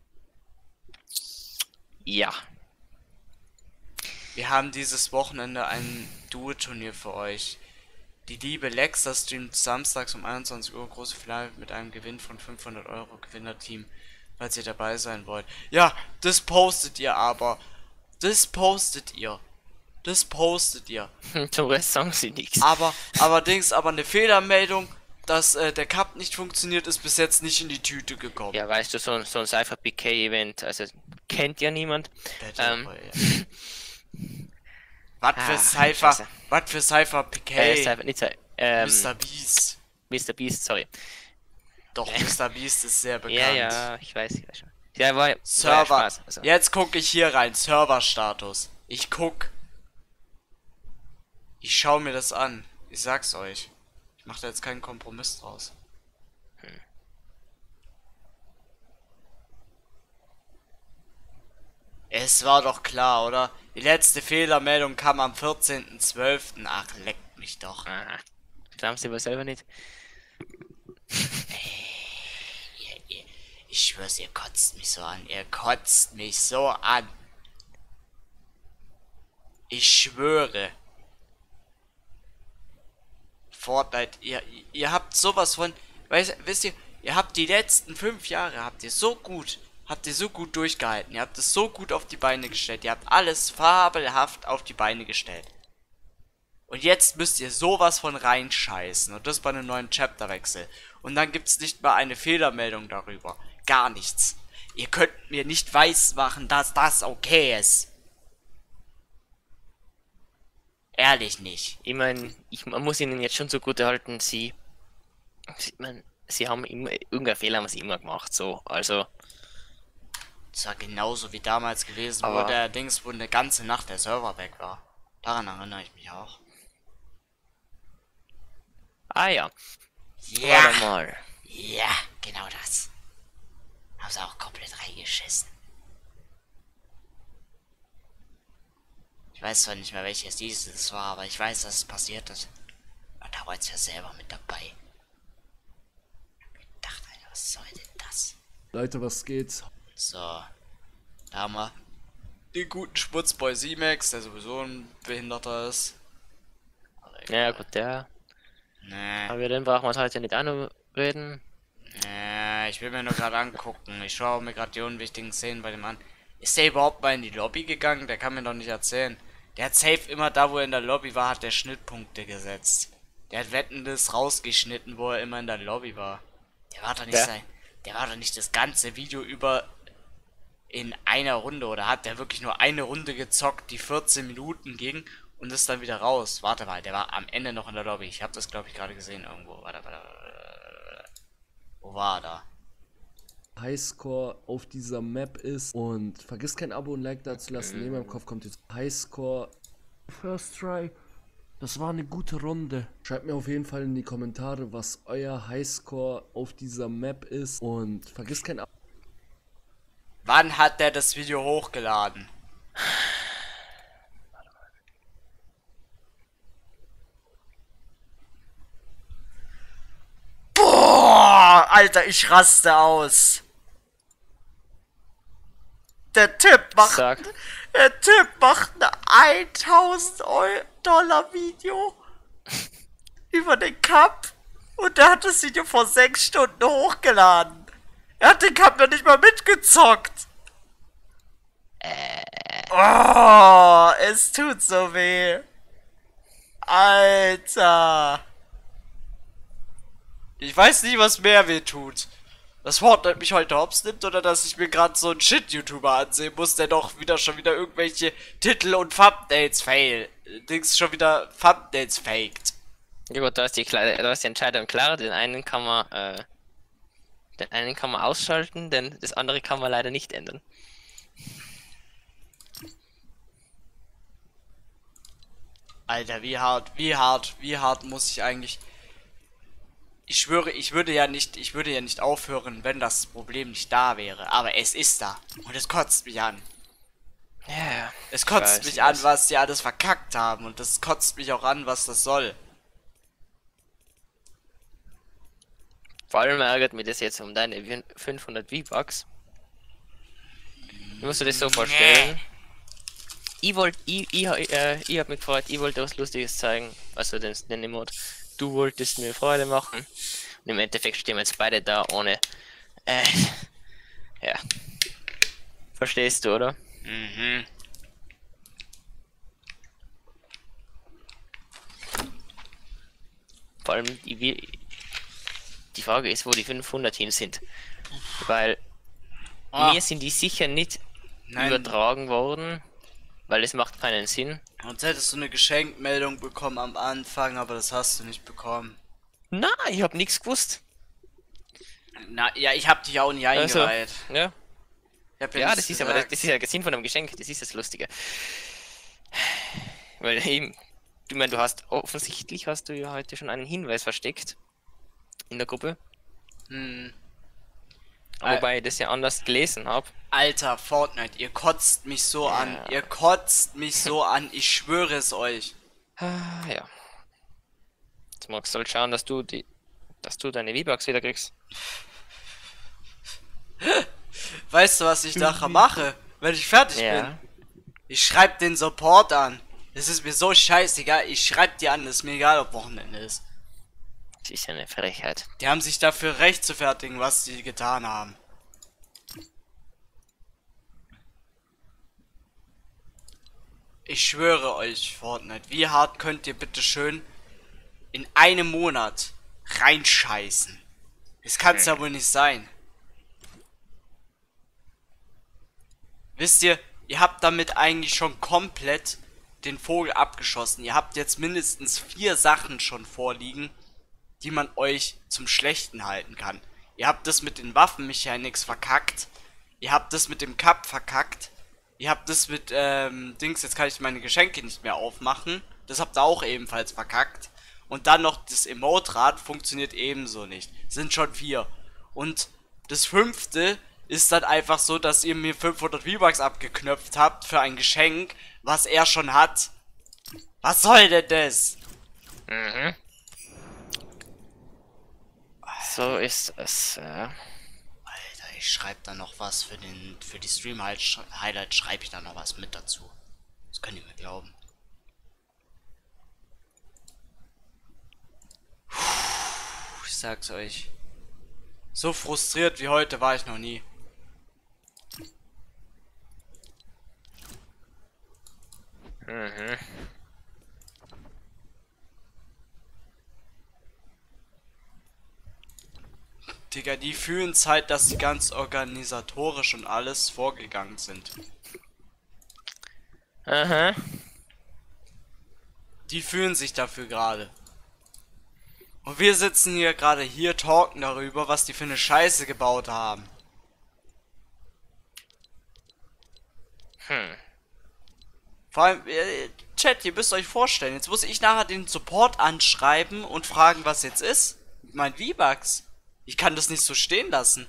Ja.
Wir haben dieses Wochenende ein Duo-Turnier für euch. Die liebe Lexa streamt samstags um einundzwanzig Uhr große Finale mit einem Gewinn von fünfhundert Euro Gewinnerteam, falls ihr dabei sein wollt. Ja, das postet ihr aber. Das postet ihr. Das postet ihr.
Zum Rest sagen sie nichts.
Aber, aber Dings, aber eine Fehlermeldung, dass äh, der Cup nicht funktioniert, ist bis jetzt nicht in die Tüte gekommen.
Ja, weißt du, so, ein- so ein Cypher P K-Event, also kennt ja niemand. Ähm,
Was für
Ah,
Cypher,
Scheiße.
was für Cypher P K?
äh, Cypher, nicht Cypher, ähm,
Mister Beast.
Mister Beast, sorry.
Doch, Mister Beast ist sehr bekannt.
Ja, ja, ich weiß, ich weiß schon. Ja, war, war ja
Server.
Spaß. Also,
Jetzt gucke ich hier rein. Serverstatus. Ich guck. Ich schaue mir das an. Ich sag's euch. Ich mache da jetzt keinen Kompromiss draus. Es war doch klar, oder? Die letzte Fehlermeldung kam am vierzehnten zwölften Ach, leckt mich doch.
aha. Glauben sie aber selber nicht.
Ich schwör's, ihr kotzt mich so an. Ihr kotzt mich so an. Ich schwöre. Fortnite, ihr, ihr habt sowas von, weißt, wisst ihr, ihr habt die letzten fünf Jahre, habt ihr so gut, habt ihr so gut durchgehalten, ihr habt es so gut auf die Beine gestellt, ihr habt alles fabelhaft auf die Beine gestellt. Und jetzt müsst ihr sowas von reinscheißen, und das bei einem neuen Chapterwechsel. Und dann gibt's nicht mal eine Fehlermeldung darüber. Gar nichts. Ihr könnt mir nicht weismachen, dass das okay ist. Ehrlich nicht.
Ich meine, ich, man muss ihnen jetzt schon zugute halten, sie, sie, man, sie haben immer, irgendeinen Fehler haben sie immer gemacht, so, also,
Das war genauso wie damals gewesen, wo
Aber-
der Dings, wo eine ganze Nacht der Server weg war. Daran erinnere ich mich auch.
ah ja,
Ja,
warte mal.
ja, genau das. Haben sie auch komplett reingeschissen. Ich weiß zwar nicht mehr, welches dieses war, aber ich weiß, dass es passiert ist. Und da war jetzt ja selber mit dabei. Ich hab gedacht, Alter, was soll denn das?
Leute, was geht?
So, da haben wir den guten Schmutzboy Z-Max, der sowieso ein Behinderter ist. Aber egal.
Ja gut, der,
Nee,
aber den brauchen wir heute nicht anreden.
nee, ich will mir nur gerade angucken. Ich schaue mir gerade die unwichtigen Szenen bei dem an. Ist der überhaupt mal in die Lobby gegangen? Der kann mir doch nicht erzählen. Der hat safe immer da, wo er in der Lobby war, hat der Schnittpunkte gesetzt. Der hat Wetten das rausgeschnitten, wo er immer in der Lobby war. Der war doch nicht
Wer?
sein. Der war doch nicht das ganze Video über in einer Runde, oder hat der wirklich nur eine Runde gezockt, die vierzehn Minuten ging und ist dann wieder raus. Warte mal, der war am Ende noch in der Lobby. Ich habe das, glaube ich, gerade gesehen irgendwo. Warte, warte, warte. Wo war er da?
Highscore auf dieser Map ist. Und vergiss kein Abo und Like da zu lassen. Neben meinem Kopf kommt jetzt Highscore. First try. Das war eine gute Runde. Schreibt mir auf jeden Fall in die Kommentare, was euer Highscore auf dieser Map ist. Und vergiss kein Abo.
Wann hat der das Video hochgeladen? Boah, Alter, ich raste aus. Der Typ macht,
Sag.
der Typ macht ein tausend Dollar Video über den Cup und der hat das Video vor sechs Stunden hochgeladen. Er hat den Cup noch nicht mal mitgezockt. Oh, es tut so weh. Alter. Ich weiß nicht, was mehr weh tut. Dass Fortnite mich heute hops nimmt oder dass ich mir gerade so einen Shit-YouTuber ansehen muss, der doch wieder schon wieder irgendwelche Titel und Thumbnails fail Dings schon wieder Thumbnails faked.
Ja gut, da ist die, Kle- da ist die Entscheidung klar. Den einen kann man, äh, den einen kann man ausschalten, denn das andere kann man leider nicht ändern.
Alter, wie hart, wie hart, wie hart muss ich eigentlich... Ich schwöre, ich würde ja nicht, ich würde ja nicht aufhören, wenn das Problem nicht da wäre. Aber es ist da. Und es kotzt mich an.
Ja,
Es kotzt
weiß,
mich
ich
an,
weiß.
was die alles verkackt haben. Und das kotzt mich auch an, was das soll.
Vor allem ärgert mich das jetzt um deine fünfhundert V-Bucks. Du musst dir das so vorstellen. Ich wollte, ich, ich, äh, ich hab mich gefreut, ich wollte was Lustiges zeigen. Also den, den Emote. Du wolltest mir Freude machen. Und im Endeffekt stehen wir jetzt beide da ohne. Äh, ja. Verstehst du, oder?
Mhm.
Vor allem die, wie- die Frage ist, wo die fünfhundert hin sind. Weil
Ah,
mir sind die sicher nicht
nein.
übertragen worden, weil es macht keinen Sinn.
Sonst hättest du eine Geschenkmeldung bekommen am Anfang, aber das hast du nicht bekommen.
Na, ich hab nichts gewusst.
Na, ja, ich hab dich auch nicht
Also,
eingeweiht.
ja.
Ich hab
Ja,
nichts
das ist aber das,
gesagt.
das ist ja der Sinn von einem Geschenk, das ist das Lustige. Weil eben, du meinst, du hast offensichtlich hast du ja heute schon einen Hinweis versteckt in der Gruppe,
Hm. Al-
wobei ich das ja anders gelesen habe.
Alter, Fortnite, ihr kotzt mich so an. Ihr kotzt mich so an. Ich schwöre es euch.
Ah, ja. Jetzt magst du halt schauen, dass du die, dass du deine V-Bucks wieder kriegst.
Weißt du, was ich nachher mache, wenn ich fertig
Ja.
bin? Ich schreib den Support an. Es ist mir so scheißegal. Ich schreib die an. Ist mir egal, ob Wochenende ist.
Das ist ja eine Frechheit.
Die haben sich dafür recht zu fertigen, was sie getan haben. Ich schwöre euch, Fortnite, wie hart könnt ihr bitte schön in einem Monat reinscheißen? Das kann's ja wohl nicht sein. Wisst ihr, ihr habt damit eigentlich schon komplett den Vogel abgeschossen. Ihr habt jetzt mindestens vier Sachen schon vorliegen, die man euch zum Schlechten halten kann. Ihr habt das mit den Waffenmechanics verkackt. Ihr habt das mit dem Cup verkackt. Ihr habt das mit, ähm, Dings, jetzt kann ich meine Geschenke nicht mehr aufmachen. Das habt ihr auch ebenfalls verkackt. Und dann noch das Emote-Rad funktioniert ebenso nicht. Sind schon vier. Und das fünfte ist dann einfach so, dass ihr mir fünfhundert V-Bucks abgeknöpft habt für ein Geschenk, was er schon hat. Was soll denn das?
Mhm. So ist es, ja.
Alter, ich schreibe da noch was für den für die Stream Highlight, schreibe ich da noch was mit dazu. Das könnt ihr mir glauben. Puh, ich sag's euch. So frustriert wie heute war ich noch nie.
Mhm.
Digga, die fühlen halt, dass sie ganz organisatorisch und alles vorgegangen sind.
Aha.
Die fühlen sich dafür gerade. Und wir sitzen hier gerade hier, talken darüber, was die für eine Scheiße gebaut haben.
Hm.
Vor allem, äh, Chat, ihr müsst euch vorstellen, jetzt muss ich nachher den Support anschreiben und fragen, was jetzt ist. Mein V-Bucks. Ich kann das nicht so stehen lassen.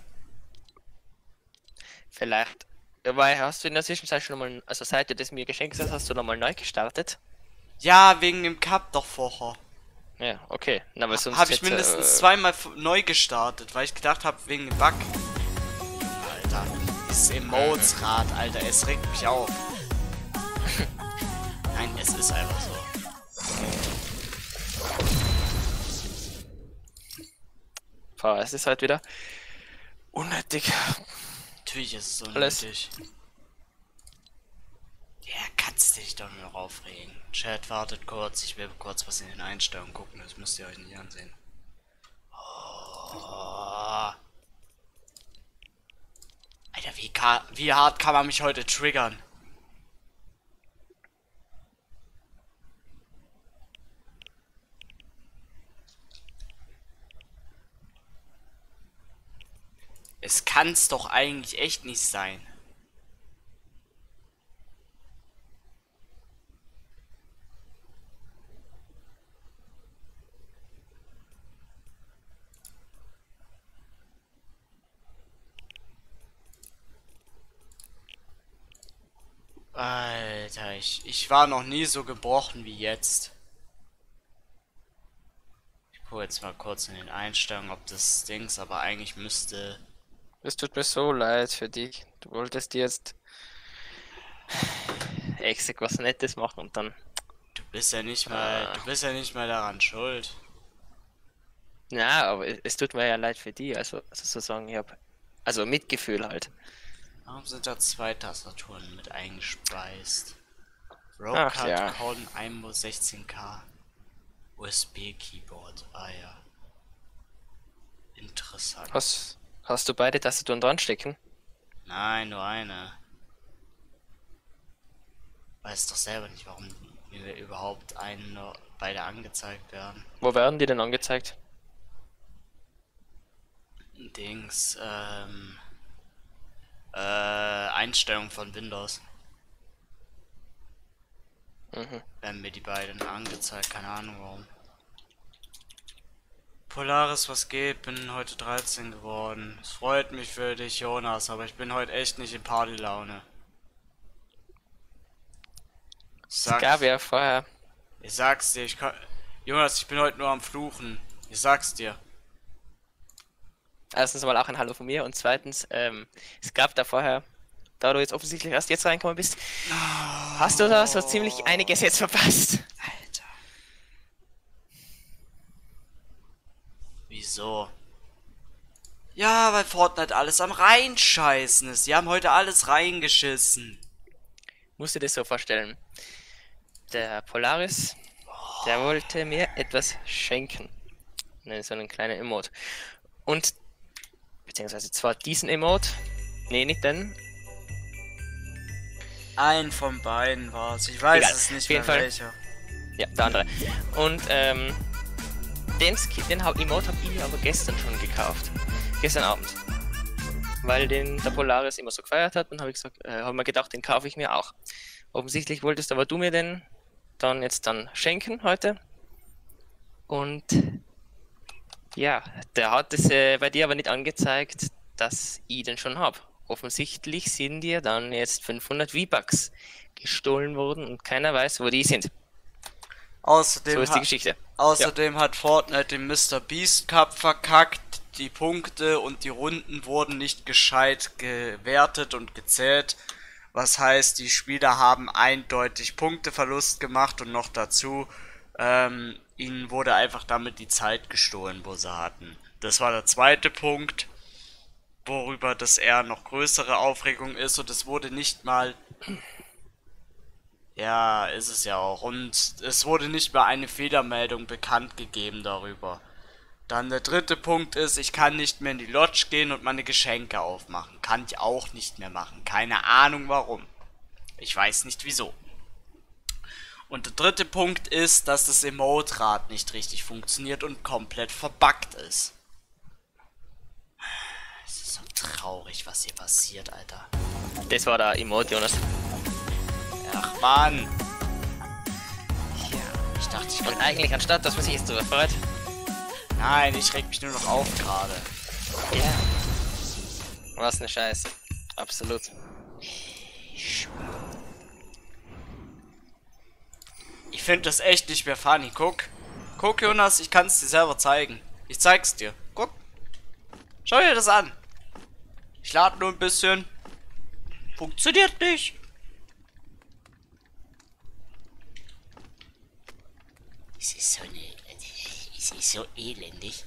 Vielleicht. Dabei hast du in der Zwischenzeit schon mal, also seit du das mir geschenkt hast, hast du nochmal neu gestartet.
Ja, wegen dem Cup doch vorher.
Ja, okay. Na, aber sonst
Habe ich
jetzt,
mindestens
äh,
zweimal f- neu gestartet, weil ich gedacht habe, wegen dem Bug. Alter, dieses Emotes-Rad, Alter, es regt mich auf. Nein, es ist einfach so.
Boah, es ist halt wieder unnötig.
Natürlich ist es so
Alles.
nötig. Ja, kannst dich doch nur aufregen. Chat, wartet kurz, ich will kurz was in den Einstellungen gucken, das müsst ihr euch nicht ansehen. Oh. Alter, wie, ka wie hart kann man mich heute triggern? Es kann's doch eigentlich echt nicht sein. Alter, ich, ich war noch nie so gebrochen wie jetzt. Ich gucke jetzt mal kurz in den Einstellungen, ob das Dings, aber eigentlich müsste...
Es tut mir so leid für dich. Du wolltest jetzt extra was Nettes machen und dann...
Du bist ja nicht mal,
Ah.
du bist ja nicht mal daran schuld.
Ja, aber es, es tut mir ja leid für die. Also, also sozusagen, ich habe... Also Mitgefühl halt.
Warum sind da zwei Tastaturen mit eingespeist?
Ach,
Roadcard
ja.
Con Aimbo sechzehn K. U S B Keyboard. Ah ja. Interessant.
Hast, hast du beide Tastaturen dran stecken?
Nein, nur eine. Weiß doch selber nicht, warum mir überhaupt eine beide angezeigt werden.
Wo werden die denn angezeigt?
Dings, ähm, äh, Einstellung von Windows.
Mhm.
Werden mir die beiden angezeigt, keine Ahnung warum. Polaris, was geht? Bin heute dreizehn geworden. Es freut mich für dich, Jonas, aber ich bin heute echt nicht in Partylaune. Ich
Es
sag's,
gab ja vorher...
ich sag's dir, ich kann, Jonas, ich bin heute nur am Fluchen. Ich sag's dir.
Erstens mal auch ein Hallo von mir und zweitens, ähm, es gab da vorher, da du jetzt offensichtlich erst jetzt reingekommen bist, hast du da so ziemlich einiges jetzt verpasst.
Alter. Wieso? Ja, weil Fortnite alles am reinscheißen ist. Die haben heute alles reingeschissen.
Musst du dir das so vorstellen. Der Polaris, der wollte mir etwas schenken. Ne, so einen kleinen Emote. Und, beziehungsweise zwar diesen Emote, nee, nicht den,
Ein von beiden war's. Ich weiß
Egal,
es nicht
auf jeden
mehr
Fall.
welcher.
ja, der andere. Und, ähm, den, Skin, den hab- Emote habe ich aber gestern schon gekauft. Gestern Abend. Weil den der Polaris immer so gefeiert hat und habe ich gesagt, äh, habe mir gedacht, den kaufe ich mir auch. Offensichtlich wolltest aber du mir den dann jetzt dann schenken heute. Und ja, der hat es äh, bei dir aber nicht angezeigt, dass ich den schon habe. Offensichtlich sind dir dann jetzt fünfhundert V-Bucks gestohlen worden und keiner weiß, wo die sind.
Außerdem,
So ist die
ha
Geschichte.
außerdem hat Fortnite den Mister Beast Cup verkackt. Die Punkte und die Runden wurden nicht gescheit gewertet und gezählt. Was heißt, die Spieler haben eindeutig Punkteverlust gemacht und noch dazu, ähm, ihnen wurde einfach damit die Zeit gestohlen, wo sie hatten. Das war der zweite Punkt, worüber das eher noch größere Aufregung ist, und es wurde nicht mal... Ja, ist es ja auch. Und es wurde nicht mal eine Fehlermeldung bekannt gegeben darüber. Dann der dritte Punkt ist, ich kann nicht mehr in die Lodge gehen und meine Geschenke aufmachen. Kann ich auch nicht mehr machen. Keine Ahnung warum. Ich weiß nicht wieso. Und der dritte Punkt ist, dass das Emote-Rad nicht richtig funktioniert und komplett verbuggt ist. Es ist so traurig, was hier passiert, Alter.
Das war der Emote, Jonas.
Ach, Mann.
Ja.
Ich dachte, ich
Und
könnte...
eigentlich, anstatt dass man sich jetzt darüber freut,
Nein, ich reg mich nur noch auf gerade.
ja, was eine Scheiße. Absolut.
Ich finde das echt nicht mehr funny. Guck. Guck, Jonas, ich kann es dir selber zeigen. Ich zeig's dir. Guck. Schau dir das an. Ich lade nur ein bisschen. Funktioniert nicht. Es ist so eine... Es ist so elendig.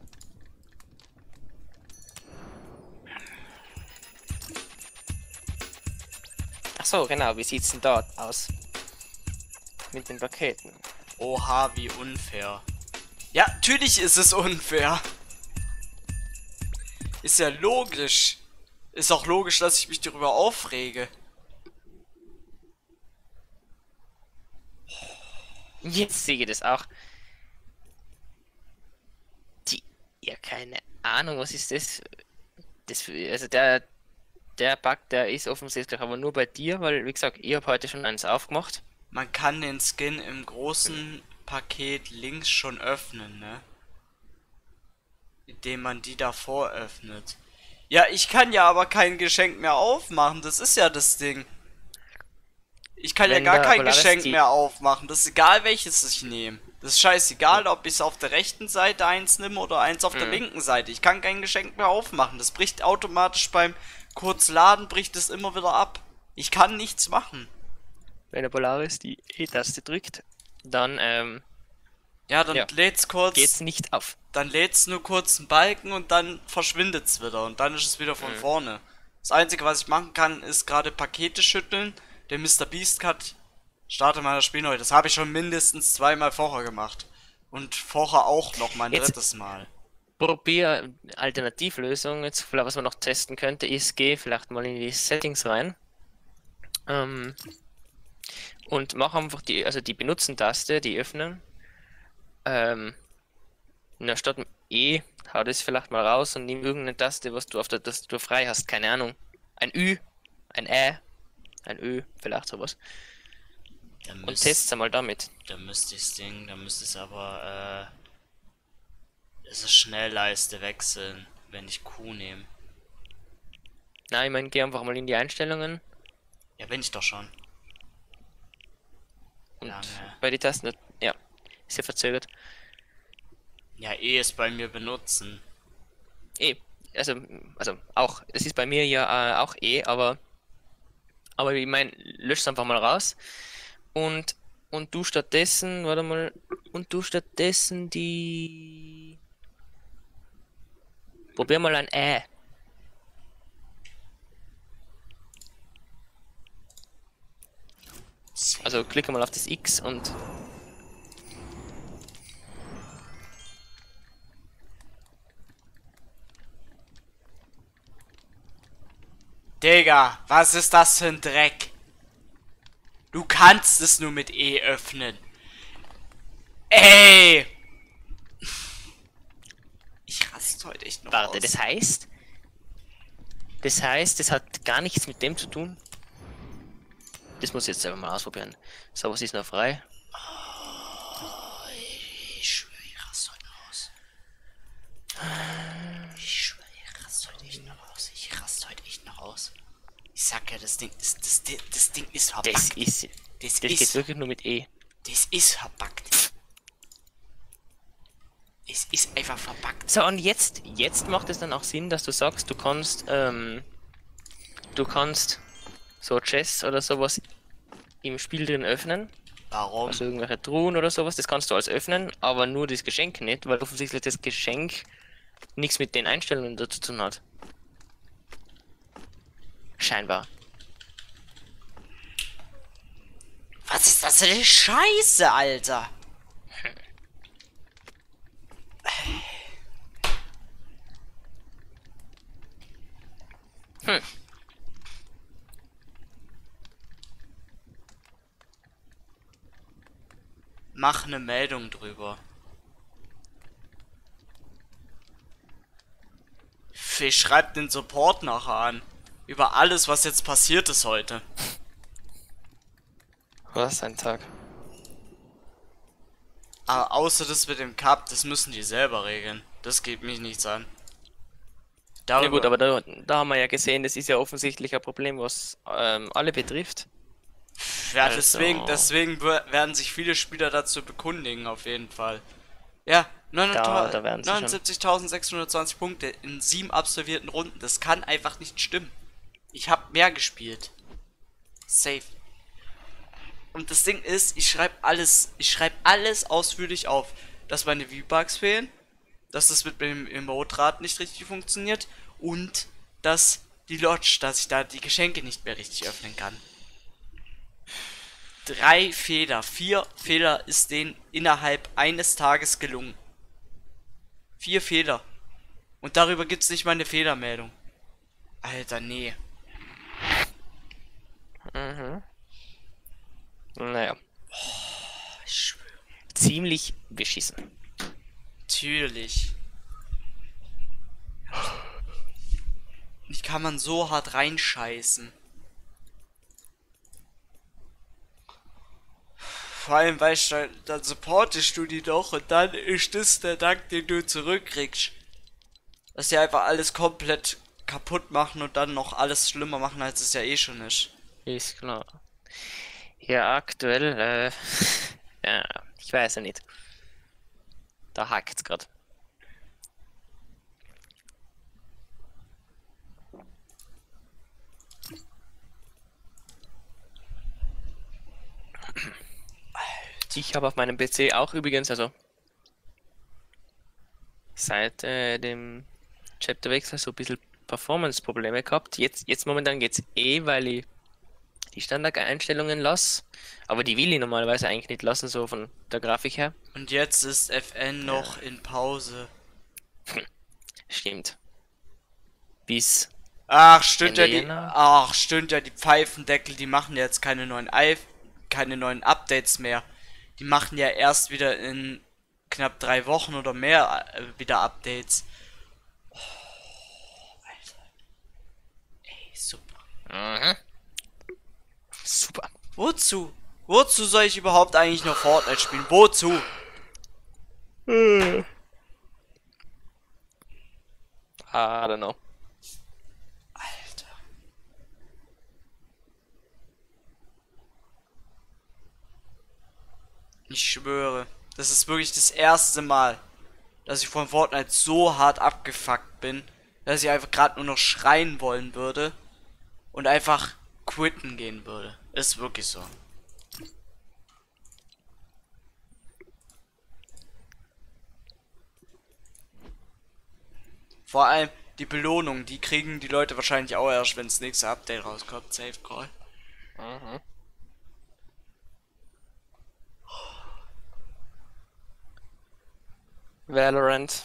Ach so, genau, wie sieht's denn dort aus? Mit den Paketen.
Oha, wie unfair. Ja, natürlich ist es unfair. Ist ja logisch. Ist auch logisch, dass ich mich darüber aufrege.
Jetzt sehe ich das auch. Die, ja, keine Ahnung, was ist das? das, also der, der Bug, der ist offensichtlich aber nur bei dir, weil, wie gesagt, ich habe heute schon eins aufgemacht.
Man kann den Skin im großen Paket links schon öffnen, ne? Indem man die davor öffnet. Ja, ich kann ja aber kein Geschenk mehr aufmachen, das ist ja das Ding. Ich kann
Wenn
ja gar
der
kein
Polaris
Geschenk
die-
mehr aufmachen, das ist egal welches ich nehme. Das ist scheißegal, ob ich es auf der rechten Seite eins nehme oder eins auf der
Mhm.
linken Seite. Ich kann kein Geschenk mehr aufmachen, das bricht automatisch beim Kurzladen, bricht es immer wieder ab. Ich kann nichts machen.
Wenn der Polaris die E-Taste drückt, dann ähm,
Ja, dann
Ja.
lädt's kurz,
geht's nicht auf.
dann lädt's nur kurz einen Balken und dann verschwindet's wieder und dann ist es wieder von vorne. Das Einzige, was ich machen kann, ist gerade Pakete schütteln. Der Mister Beast Cut starte mal das Spiel neu. Das habe ich schon mindestens zweimal vorher gemacht. Und vorher auch noch mal ein
Jetzt-
drittes Mal.
Probier Alternativlösung. Jetzt, vielleicht, was man noch testen könnte, ist, geh vielleicht mal in die Settings rein. Ähm, und mach einfach die, also die Benutzen-Taste, die öffnen. Ähm, na, statt dem E, hau das vielleicht mal raus und nimm irgendeine Taste, was du auf der Tastatur frei hast. Keine Ahnung. Ein Ü, ein Ä, ein Ö, vielleicht sowas.
Da
Und
müsst,
test's einmal damit.
da müsste ich's Ding, da müsste es aber, äh, es ist Schnellleiste wechseln, wenn ich Q nehme.
Nein, ich meine, geh einfach mal in die Einstellungen
Ja, bin ich doch schon.
und
Lange.
bei die Tasten, ja, ist ja verzögert.
Ja, E ist bei mir benutzen.
Eh, also, also auch, es ist bei mir ja äh, auch eh, aber, aber ich meine, lösch's einfach mal raus und, und du stattdessen, warte mal, und du stattdessen die, probier mal ein Ä. Also klicke mal auf das X und
Digga, was ist das für ein Dreck? Du kannst es nur mit E öffnen. Ey! Ich raste heute echt noch
warte,
aus.
das heißt, das heißt, das hat gar nichts mit dem zu tun. Das muss ich jetzt selber mal ausprobieren. So, was ist noch frei?
Ich schwöre, ich raste heute noch aus. Ich schwöre, ich raste heute echt noch aus. Ich raste heute echt noch aus. Ich sag ja, das Ding ist, das, das, das Ding ist
Das
verbuggt.
ist,
Das,
das geht
ist,
wirklich nur mit E.
das ist verbuggt. Es ist einfach verbuggt.
So, und jetzt, jetzt macht es dann auch Sinn, dass du sagst, du kannst, ähm, du kannst so Chests oder sowas im Spiel drin öffnen.
Warum?
Also irgendwelche Truhen oder sowas, das kannst du alles öffnen, aber nur das Geschenk nicht, weil offensichtlich das Geschenk nichts mit den Einstellungen dazu zu tun hat. Scheinbar.
Was ist das für eine Scheiße, Alter?
Hm.
Mach eine Meldung drüber. Ich schreib den Support nachher an. Über alles, was jetzt passiert ist heute.
Was ein Tag.
Aber außer das mit dem Cup, das müssen die selber regeln. Das geht mich nichts an.
Ja
Darüber,
gut, aber da, da haben wir ja gesehen, das ist ja offensichtlich ein Problem, was ähm, alle betrifft.
ja,
also-
deswegen, deswegen wer- werden sich viele Spieler dazu bekundigen, auf jeden Fall. Ja,
Da- da werden sie schon.
neunundsiebzigtausendsechshundertzwanzig Punkte in sieben absolvierten Runden. Das kann einfach nicht stimmen. Ich habe mehr gespielt. Safe. Und das Ding ist, ich schreibe alles, ich schreibe alles ausführlich auf, dass meine V-Bucks fehlen, dass das mit dem Emote-Rad nicht richtig funktioniert und dass die Lodge, dass ich da die Geschenke nicht mehr richtig öffnen kann. Drei Fehler, vier Fehler ist denen innerhalb eines Tages gelungen. Vier Fehler. Und darüber gibt's nicht mal eine Fehlermeldung. Alter, nee.
Mhm. Naja,
Ich schwöre.
ziemlich beschissen.
Natürlich. kann man so hart reinscheißen? Vor allem, weißt du, dann supportest du die doch und dann ist das der Dank, den du zurückkriegst. Dass die einfach alles komplett kaputt machen und dann noch alles schlimmer machen, als es ja eh schon ist.
Ist klar. Ja, aktuell, äh, ja, ich weiß ja nicht. Da hackt's grad. Ich habe auf meinem P C auch übrigens, also seit äh, dem Chapterwechsel so ein bisschen Performance-Probleme gehabt. Jetzt, jetzt momentan geht's eh, weil ich die Standardeinstellungen lasse. Aber die will ich normalerweise eigentlich nicht lassen, so von der Grafik her.
Und jetzt ist F N noch ja. in Pause.
Stimmt. Bis.
Ach, stimmt
Ende
ja die.
Jänner.
Ach, stimmt ja, die Pfeifendeckel, die machen jetzt keine neuen I keine neuen Updates mehr. Die machen ja erst wieder in knapp drei Wochen oder mehr äh, wieder Updates. Oh, Alter. Ey, super.
Mhm. Super.
Wozu? Wozu soll ich überhaupt eigentlich noch Fortnite spielen? Wozu?
I don't know.
Alter. Ich schwöre, das ist wirklich das erste Mal, dass ich von Fortnite so hart abgefuckt bin, dass ich einfach gerade nur noch schreien wollen würde und einfach quitten gehen würde. Ist wirklich so. Vor allem die Belohnung, die kriegen die Leute wahrscheinlich auch erst, wenn das nächste Update rauskommt. Safe Call.
Mhm. Valorant.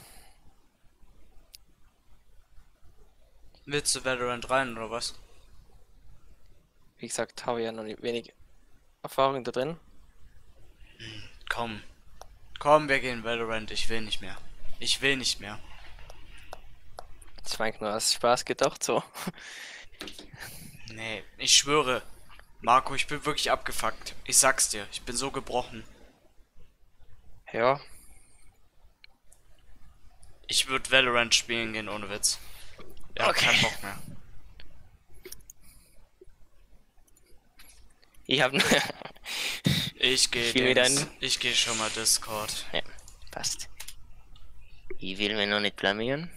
Willst du Valorant rein oder was?
Wie gesagt, habe ich ja noch nicht wenig Erfahrung da drin.
Komm. Komm, wir gehen Valorant. Ich will nicht mehr. Ich will nicht mehr.
Das war eigentlich nur als Spaß gedacht, so.
Nee, ich schwöre. Marco, ich bin wirklich abgefuckt. Ich sag's dir, ich bin so gebrochen.
Ja,
Ich würde Valorant spielen gehen, ohne Witz. Ja,
Okay.
kein Bock mehr.
ich habe
Ich gehe
Spiel wieder
Dings.
ein-
Ich gehe schon mal Discord.
Ja, passt. Ich will mich noch nicht blamieren.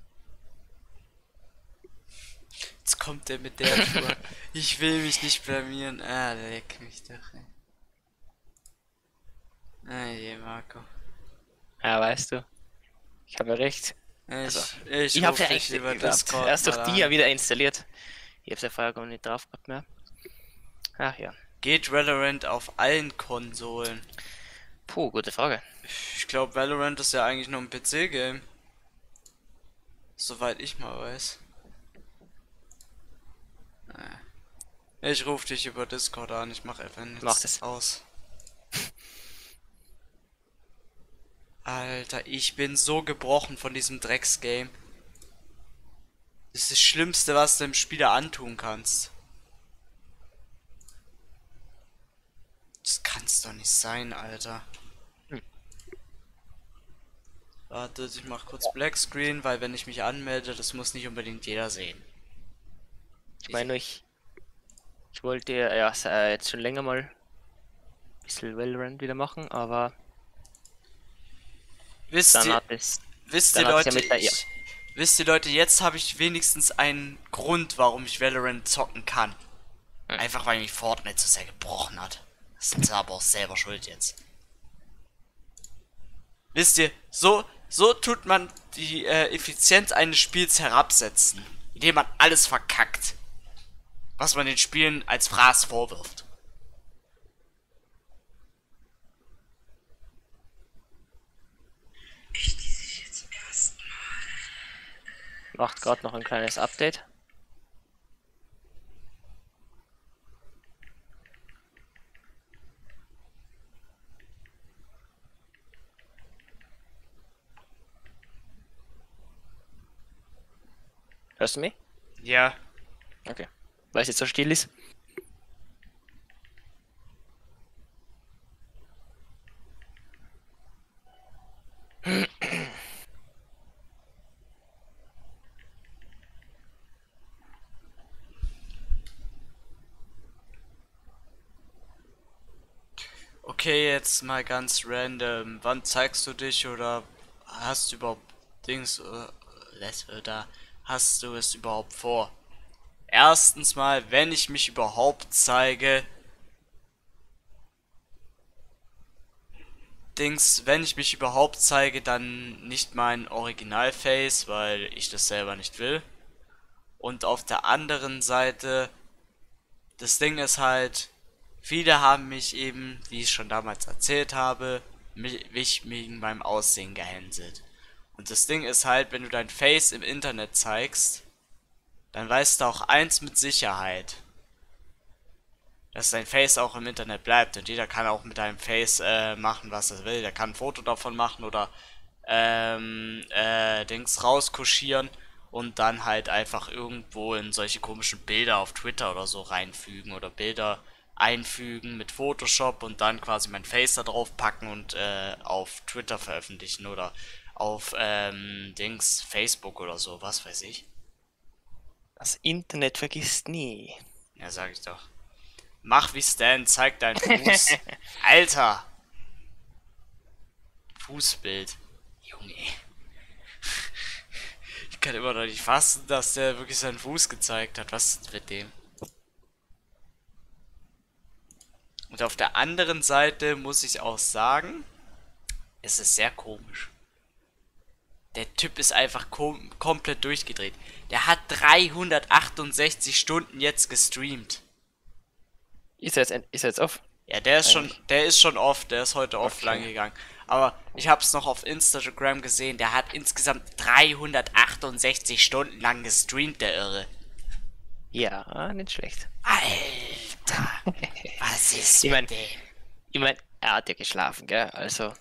Jetzt kommt der mit der Tour. Ich will mich nicht blamieren. Ah, leck mich doch. Ey. Ah je, Marco.
Ja, weißt du. Ich habe ja recht.
Ich,
Also,
ich,
Ich habe
ruf
ja
dich
echt
über
gehabt.
Discord
Erst durch
mal
die
an.
ja wieder installiert. Ich hab's ja vorher gar nicht drauf gehabt mehr. Ach ja.
Geht Valorant auf allen Konsolen?
Puh, gute Frage.
Ich glaube, Valorant ist ja eigentlich nur ein P C-Game. Soweit ich mal weiß. Naja. Ich rufe dich über Discord an, ich mach F N jetzt
Mach das.
aus. Alter, ich bin so gebrochen von diesem Drecksgame. Das ist das Schlimmste, was du dem Spieler antun kannst. Das kann's doch nicht sein, Alter.
Hm.
Warte, ich mach kurz Black Screen, weil wenn ich mich anmelde, das muss nicht unbedingt jeder sehen.
Ich meine, ich, ich wollte ja äh, jetzt schon länger mal ein bisschen Valorant wieder machen, aber
Wisst
dann
ihr,
hat es.
wisst
dann
ihr
hat's ja
Leute,
mit der-
ich, wisst ihr Leute, jetzt habe ich wenigstens einen Grund, warum ich Valorant zocken kann.
Hm.
Einfach weil mich Fortnite so sehr gebrochen hat. Das sind sie aber auch selber schuld jetzt. Wisst ihr, so, so tut man die äh, Effizienz eines Spiels herabsetzen, indem man alles verkackt, was man den Spielen als Fraß vorwirft.
Macht gerade noch ein kleines Update. Hörst du mich?
Ja.
Okay. Weil es jetzt so still ist.
Okay, jetzt mal ganz random. Wann zeigst du dich oder hast du überhaupt Dings oder, oder hast du es überhaupt vor? Erstens mal, wenn ich mich überhaupt zeige, Dings, wenn ich mich überhaupt zeige, dann nicht mein Originalface, weil ich das selber nicht will. Und auf der anderen Seite, das Ding ist halt, viele haben mich eben, wie ich schon damals erzählt habe, mich wegen meinem Aussehen gehänselt. Und das Ding ist halt, wenn du dein Face im Internet zeigst, dann weißt du auch eins mit Sicherheit, dass dein Face auch im Internet bleibt und jeder kann auch mit deinem Face äh, machen, was er will. Der kann ein Foto davon machen oder ähm, äh, Dings rauskuschieren und dann halt einfach irgendwo in solche komischen Bilder auf Twitter oder so reinfügen oder Bilder einfügen mit Photoshop und dann quasi mein Face da drauf packen und äh, auf Twitter veröffentlichen oder auf ähm, Dings Facebook oder so, was weiß ich.
Das Internet vergisst nie.
Ja, sag ich doch. Mach wie Stan, zeig deinen Fuß. Alter! Fußbild. Junge. Ich kann immer noch nicht fassen, dass der wirklich seinen Fuß gezeigt hat. Was ist mit dem? Und auf der anderen Seite muss ich auch sagen, es ist sehr komisch. Der Typ ist einfach kom komplett durchgedreht. Der hat dreihundertachtundsechzig Stunden jetzt gestreamt.
Ist er jetzt, ist er jetzt off?
Ja, der ist
Eigentlich.
schon, der ist schon off, der ist heute offline
Okay.
gegangen. Aber ich hab's noch auf Instagram gesehen, der hat insgesamt dreihundertachtundsechzig Stunden lang gestreamt, der Irre.
Ja, nicht schlecht.
Alter, was ist
Ich mein-
mit dem?
Ich meine, er hat ja geschlafen, gell? Also,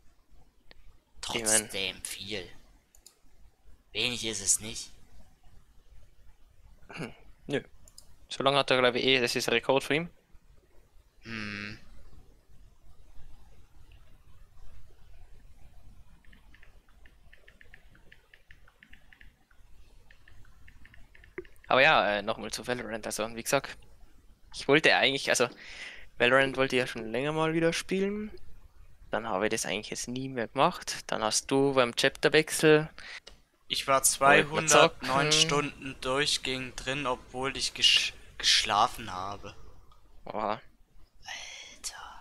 Trotzdem viel. Wenig ist es nicht.
nö. So lange hat er, glaube ich, eh, das ist ein Rekord für ihn.
Hm.
Aber ja, äh, nochmal zu Valorant. Also, wie gesagt, ich wollte eigentlich, also, Valorant wollte ich ja schon länger mal wieder spielen. Dann habe ich das eigentlich jetzt nie mehr gemacht. Dann hast du beim Chapterwechsel.
Ich war
zocken.
zweihundertneun Stunden durchgehend drin, obwohl ich gesch geschlafen habe.
Oha.
Alter.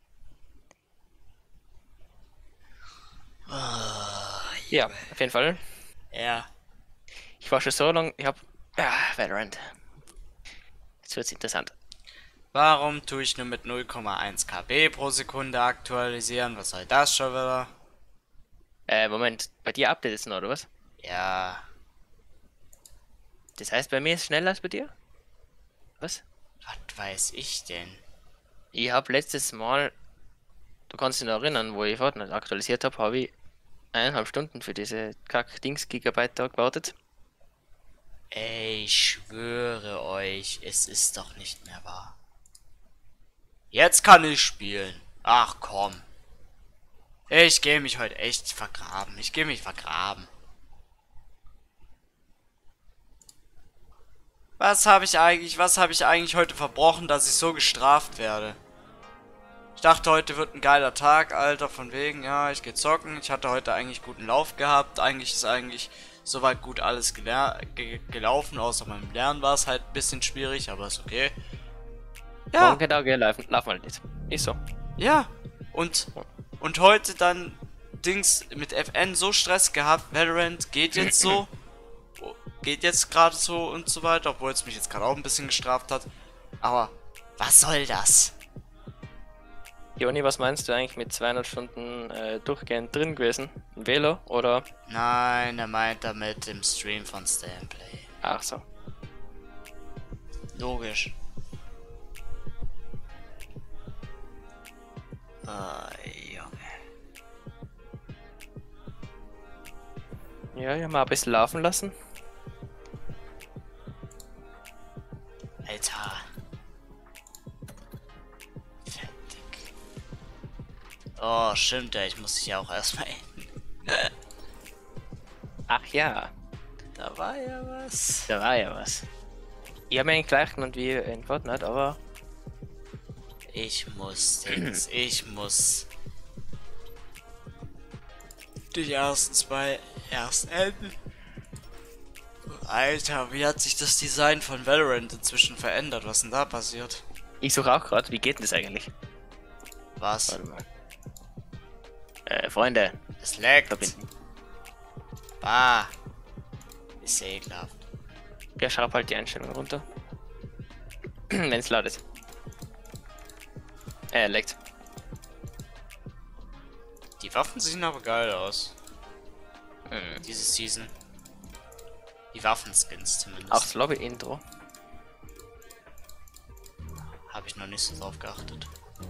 Oh,
Ja, auf jeden Fall.
ja.
Ich war schon so lange, ich hab. Ja, Valorant. Jetzt wird's interessant.
Warum tue ich nur mit null Komma eins Kilobyte pro Sekunde aktualisieren? Was soll das schon wieder?
Äh, Moment, bei dir updatet es noch, oder was?
Ja,
Das heißt, bei mir ist es schneller als bei dir? Was?
was weiß ich denn?
Ich habe letztes Mal, du kannst dich noch erinnern, wo ich Fortnite aktualisiert habe, habe ich eineinhalb Stunden für diese Kack-Dings-Gigabyte da gewartet.
Ey, ich schwöre euch, es ist doch nicht mehr wahr. Jetzt kann ich spielen. Ach komm. Ich gehe mich heute echt vergraben. Ich gehe mich vergraben. Was habe ich eigentlich, was habe ich eigentlich heute verbrochen, dass ich so gestraft werde? Ich dachte, heute wird ein geiler Tag, Alter, von wegen, ja, ich gehe zocken. Ich hatte heute eigentlich guten Lauf gehabt. Eigentlich ist eigentlich soweit gut alles ge gelaufen, außer beim Lernen war es halt ein bisschen schwierig, aber ist okay. Ja,
Morgen da gell, laufen, laufen halt nicht. Ist so.
ja. Und, und heute dann Dings mit F N so Stress gehabt. Valorant geht jetzt so. Geht jetzt gerade so und so weiter, obwohl es mich jetzt gerade auch ein bisschen gestraft hat. Aber was soll das?
Joni, was meinst du eigentlich mit zweihundert Stunden äh, durchgehend drin gewesen? Im Velo oder?
Nein, er meint damit im Stream von Stanplay.
Ach so.
Logisch. Ah, Junge.
Ja, ja, mal ein bisschen laufen lassen.
Oh, stimmt ja, ich muss dich ja auch erstmal enden.
Ach ja,
Da war ja was.
da war ja was. Ich habe einen gleich genannt wie in Fortnite, aber
Ich muss, Dings, ich muss die ersten zwei erst enden. Alter, wie hat sich das Design von Valorant inzwischen verändert? Was denn da passiert?
ich suche auch gerade, wie geht denn das eigentlich?
Was?
Warte mal. Äh, Freunde,
Es laggt.
verbinden.
Ah. Ist ekelhaft.
Ja, schraub halt die Einstellungen runter. Wenn es laut ist. Äh, leckt.
Die Waffen sehen aber geil aus.
Hm.
Diese Season. Die Waffenskins zumindest.
Auch das Lobby-Intro.
Habe ich noch nicht so drauf geachtet.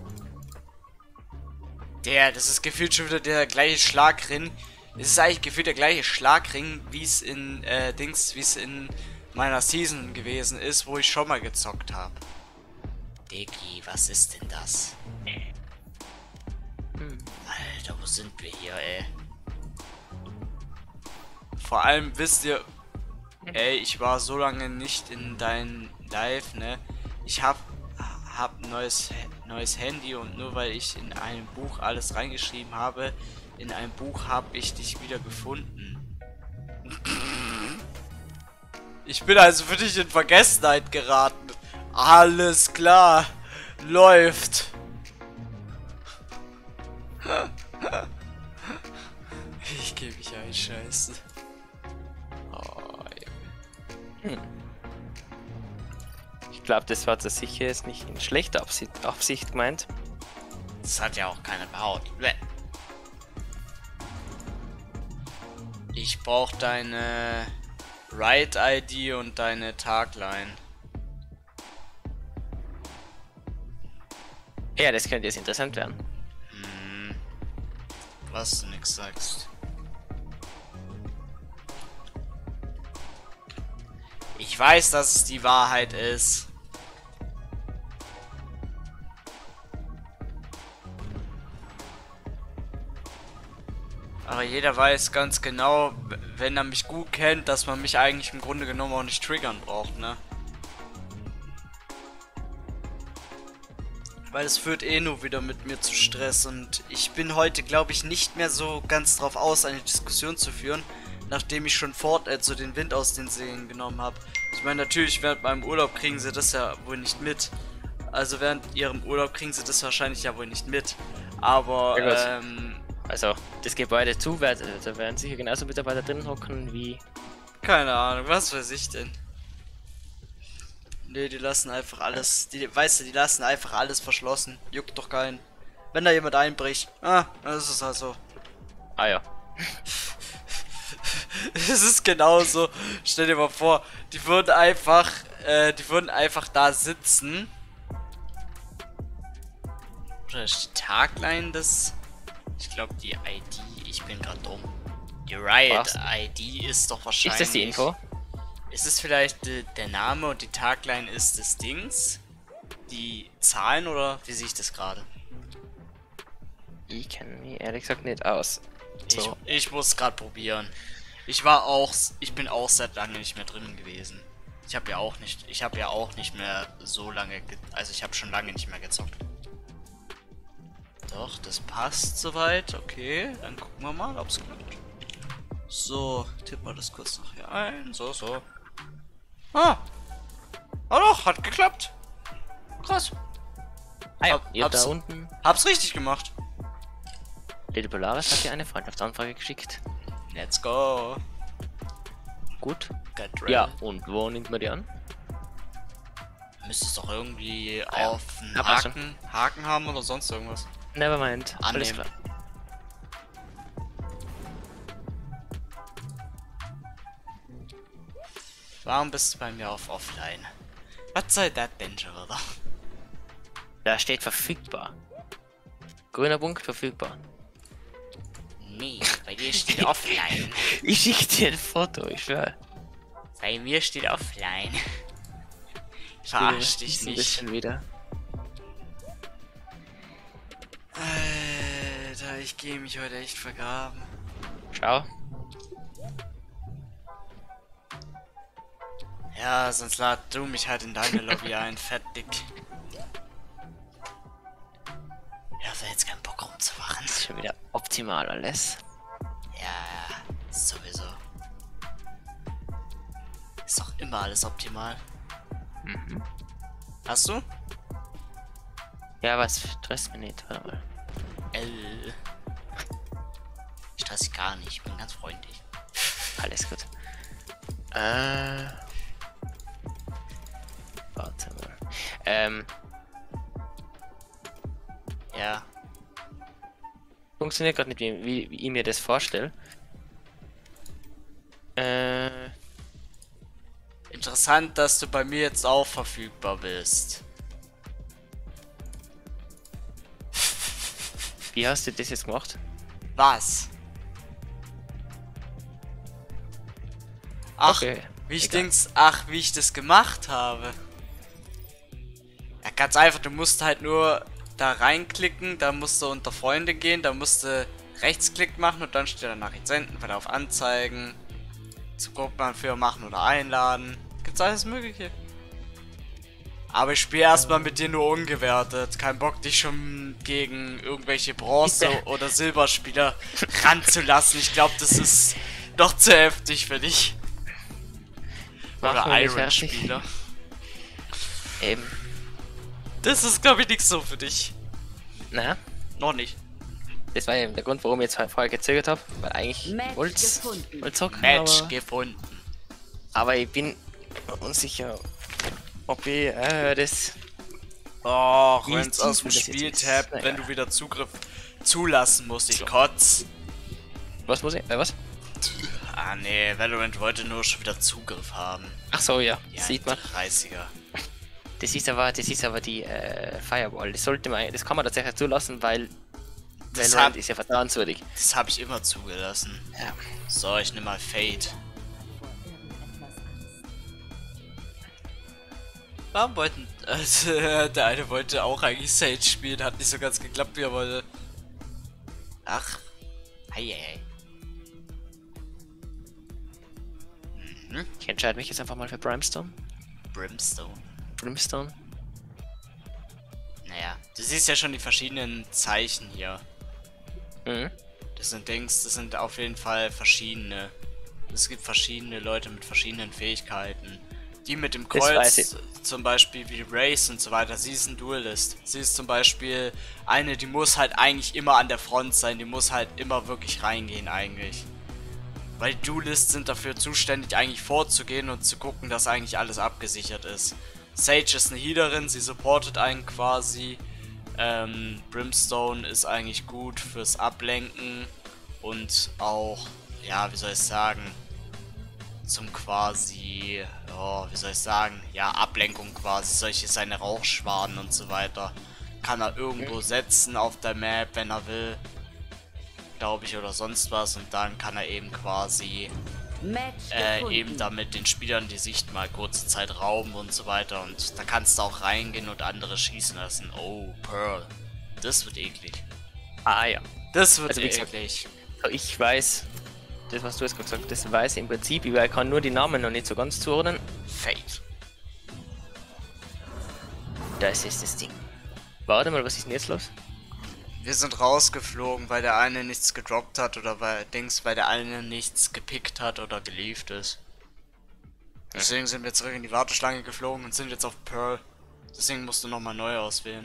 Der, das ist gefühlt schon wieder der gleiche Schlagring. Es ist eigentlich gefühlt der gleiche Schlagring, wie es in, äh, Dings, wie es in meiner Season gewesen ist, wo ich schon mal gezockt habe. Diggi, was ist denn das?
Hm.
Alter, wo sind wir hier, ey? Vor allem wisst ihr, ey, ich war so lange nicht in dein Live, ne? Ich hab, hab ein neues, neues Handy und nur weil ich in einem Buch alles reingeschrieben habe, in einem Buch habe ich dich wieder gefunden. Ich bin also für dich in Vergessenheit geraten. Alles klar. Läuft. Ich gebe mich ein Scheiße. Oh, Junge.
Ich glaube, das war das sicher jetzt nicht in schlechter Absicht, Absicht gemeint.
Das hat ja auch keiner behauptet. Bäh. Ich brauche deine Ride-I D und deine Tagline.
Ja, das könnte jetzt interessant werden.
Hm. Was du nix sagst. Ich weiß, dass es die Wahrheit ist. Aber jeder weiß ganz genau, wenn er mich gut kennt, dass man mich eigentlich im Grunde genommen auch nicht triggern braucht, ne? Weil es führt eh nur wieder mit mir zu Stress und ich bin heute, glaube ich, nicht mehr so ganz drauf aus, eine Diskussion zu führen, nachdem ich schon Fortnite so den Wind aus den Segeln genommen habe. Ich meine, natürlich während meinem Urlaub kriegen sie das ja wohl nicht mit. Also während ihrem Urlaub kriegen sie das wahrscheinlich ja wohl nicht mit. Aber,
Ja, gut.
ähm...
Also, das Gebäude zu, da werden sicher genauso Mitarbeiter drin hocken wie.
keine Ahnung, was weiß ich denn? Nee, die lassen einfach alles, die, weißt du, die lassen einfach alles verschlossen. Juckt doch keinen. Wenn da jemand einbricht, ah, dann ist es halt so.
Ah ja.
Es ist genauso. Stell dir mal vor, die würden einfach, äh, die würden einfach da sitzen. Oder ist die Tagline des... Ich glaube die I D, ich bin gerade dumm. Die Riot-I D ist doch wahrscheinlich...
Ist das die Info?
Ist es vielleicht äh, der Name und die Tagline ist des Dings? Die Zahlen oder wie sehe ich das gerade?
Ich kenne mich ehrlich gesagt nicht aus. So.
Ich, ich muss gerade probieren. Ich war auch, ich bin auch seit lange nicht mehr drin gewesen. Ich habe ja auch nicht, ich habe ja auch nicht mehr so lange, ge also ich habe schon lange nicht mehr gezockt. Doch, das passt soweit. Okay, dann gucken wir mal, ob es klappt. So, tippen wir das kurz noch hier ein. So, so. Ah! Ah doch, hat geklappt. Krass.
Ah ja,
Hab-
ihr da
hab's-
unten.
Hab's richtig gemacht.
Lady Polaris hat dir eine Freundschaftsanfrage geschickt.
Let's go.
Gut.
Get ready.
Ja, und wo nimmt man die an?
Müsste es doch irgendwie
Ah ja.
auf einen
Ja, passt schon.
Haken, Haken haben oder sonst irgendwas.
Nevermind. Alles
Annehmen.
klar.
Warum bist du bei mir auf Offline? Was soll das denn schon wieder?
Da steht verfügbar. Grüner Punkt verfügbar.
Nee, bei dir steht Offline.
Ich schicke dir ein Foto, ich schwör.
Bei mir steht Offline. Verarsch dich
Ein
nicht.
bisschen wieder.
Äh, ich gehe mich heute echt vergraben.
Schau.
Ja, sonst lad du mich halt in deine Lobby ein, fettig. Ja, wer jetzt keinen Bock rumzuwachen.
Das ist schon wieder optimal alles.
Ja, sowieso. Ist doch immer alles optimal.
Mhm.
Hast du?
Ja, was stresst mich nicht, warte mal.
L. Ich stress dich gar nicht, ich bin ganz freundlich.
Alles gut. Äh. Warte mal. Ähm.
Ja.
Funktioniert gerade nicht, wie, wie, wie ich mir das vorstelle. Äh.
Interessant, dass du bei mir jetzt auch verfügbar bist.
Wie hast du das jetzt gemacht?
Was? Ach,
Okay,
wie ich
egal.
denk's, ach, wie ich das gemacht habe. Ja, ganz einfach, du musst halt nur da reinklicken, da musst du unter Freunde gehen, da musst du Rechtsklick machen und dann steht da Nachricht senden, weiter auf Anzeigen, zu Gruppen für machen oder einladen. Gibt's alles Mögliche. Aber ich spiele erstmal mit dir nur ungewertet. Kein Bock, dich schon gegen irgendwelche Bronze- oder Silberspieler ranzulassen. Ich glaube, das ist noch zu heftig für dich.
Mach
Oder
mich fertig.
Iron-Spieler.
Eben.
Das ist, glaube ich, nichts so für dich.
Na,
Noch nicht.
das war eben der Grund, warum ich jetzt vorher gezögert habe. Weil eigentlich
Match
wollte
gefunden.
ich zocken,
Match
aber,
gefunden.
aber ich bin unsicher, ob ich äh, das...
Och,
Wie
wenn es aus dem
tief das jetzt ist.
Spieltab,
Naja.
wenn du wieder Zugriff zulassen musst, ich kotz.
Was muss ich? Äh, was?
Ah nee, Valorant wollte nur schon wieder Zugriff haben.
Ach so, ja.
Ja,
Sieht man.
dreißiger.
Das ist aber, das ist aber die äh, Firewall. Das sollte man, das kann man tatsächlich zulassen, weil
Das
Valorant
hab-
ist ja vertrauenswürdig.
Das habe ich immer zugelassen.
Ja.
So, ich nehme mal Fade. Warum wollten... Also, der eine wollte auch eigentlich Sage spielen, hat nicht so ganz geklappt, wie er wollte. Ach. Hei, hei. Mhm.
Ich entscheide mich jetzt einfach mal für Brimstone.
Brimstone.
Brimstone.
Naja, du siehst ja schon die verschiedenen Zeichen hier.
Mhm.
Das sind Dings, das sind auf jeden Fall verschiedene. Es gibt verschiedene Leute mit verschiedenen Fähigkeiten. Die mit dem
Das weiß
Kreuz, zum Beispiel wie Race und so weiter, sie ist ein Duelist. Sie ist zum Beispiel eine, die muss halt eigentlich immer an der Front sein, die muss halt immer wirklich reingehen eigentlich. Weil die Duelists sind dafür zuständig, eigentlich vorzugehen und zu gucken, dass eigentlich alles abgesichert ist. Sage ist eine Healerin, sie supportet einen quasi. Ähm, Brimstone ist eigentlich gut fürs Ablenken und auch, ja, wie soll ich sagen, zum quasi, ja, wie soll ich sagen, ja, Ablenkung quasi, solche seine Rauchschwaden und so weiter. Kann er irgendwo setzen auf der Map, wenn er will, glaube ich, oder sonst was, und dann kann er eben quasi
Match
äh,
gefunden.
eben damit den Spielern die Sicht mal kurze Zeit rauben und so weiter, und da kannst du auch reingehen und andere schießen lassen. Oh, Pearl. Das wird eklig.
Ah ja.
Das wird
Also, wie gesagt,
eklig.
So, ich weiß, das was du jetzt gerade gesagt hast, das weiß ich im Prinzip, ich kann nur die Namen noch nicht so ganz zuordnen.
Fate.
Das ist das Ding. Warte mal, was ist denn jetzt los?
Wir sind rausgeflogen, weil der eine nichts gedroppt hat oder weil Dings, weil der eine nichts gepickt hat oder gelieft ist. Deswegen sind wir zurück in die Warteschlange geflogen und sind jetzt auf Pearl. Deswegen musst du nochmal neu auswählen.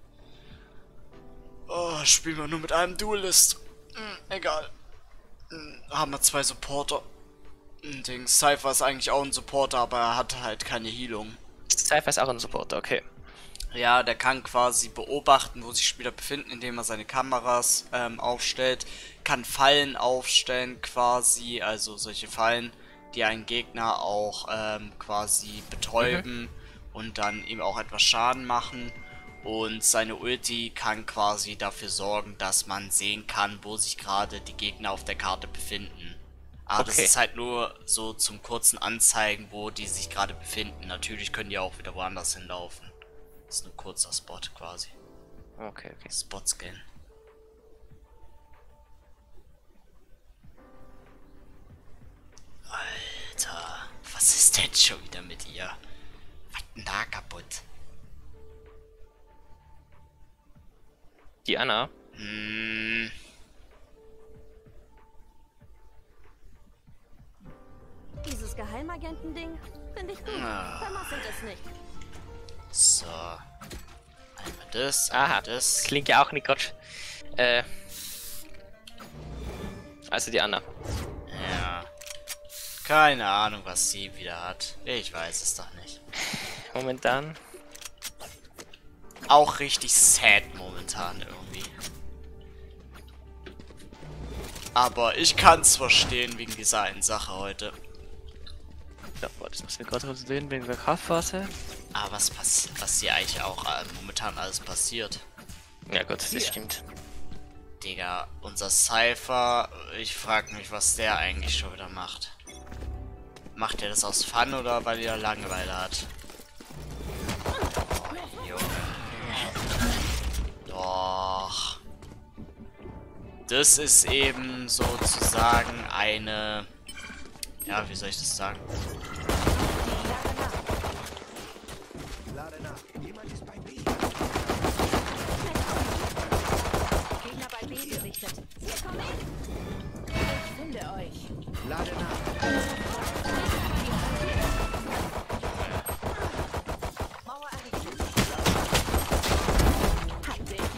Oh, spielen wir nur mit einem Duelist. Hm, egal. Hm, haben wir zwei Supporter. Hm, Dings, Cypher ist eigentlich auch ein Supporter, aber er hat halt keine Healung.
Cypher ist auch ein Supporter, okay.
Ja, der kann quasi beobachten, wo sich Spieler befinden, indem er seine Kameras ähm, aufstellt, kann Fallen aufstellen quasi, also solche Fallen, die einen Gegner auch ähm, quasi betäuben mhm. und dann ihm auch etwas Schaden machen, und seine Ulti kann quasi dafür sorgen, dass man sehen kann, wo sich gerade die Gegner auf der Karte befinden. Aber
Okay.
das ist halt nur so zum kurzen Anzeigen, wo die sich gerade befinden. Natürlich können die auch wieder woanders hinlaufen. Das ist nur ein kurzer Spot quasi.
Okay, okay.
Spot-Scan. Jetzt schon wieder mit ihr. Was denn da kaputt?
Die Anna.
Hm.
Dieses Geheimagentending finde ich gut.
Ah.
Vermasselt es nicht.
So. Einmal das,
Aha,
einmal
das
das.
klingt ja auch nicht Gott. Äh. Also die Anna.
Ja. Keine Ahnung, was sie wieder hat. Ich weiß es doch nicht.
Momentan.
Auch richtig sad momentan irgendwie. Aber ich kann es verstehen wegen dieser einen Sache heute.
Ja, boah, das müssen wir gerade konzentrieren wegen der Kraftphase.
Aber was passiert, was hier eigentlich auch äh, momentan alles passiert.
Ja gut, das stimmt.
Digga, unser Cypher, ich frag mich, was der eigentlich schon wieder macht. Macht er das aus Fun oder weil er Langeweile hat? Oh, Junge. Doch. Das ist eben sozusagen eine... Ja, wie soll ich das sagen?
Lade nach. Jemand ist bei B.
Gegner bei B gesichtet. Hier komm ich! Ich finde euch.
Lade nach.
Mauer errichtet. Hab dich.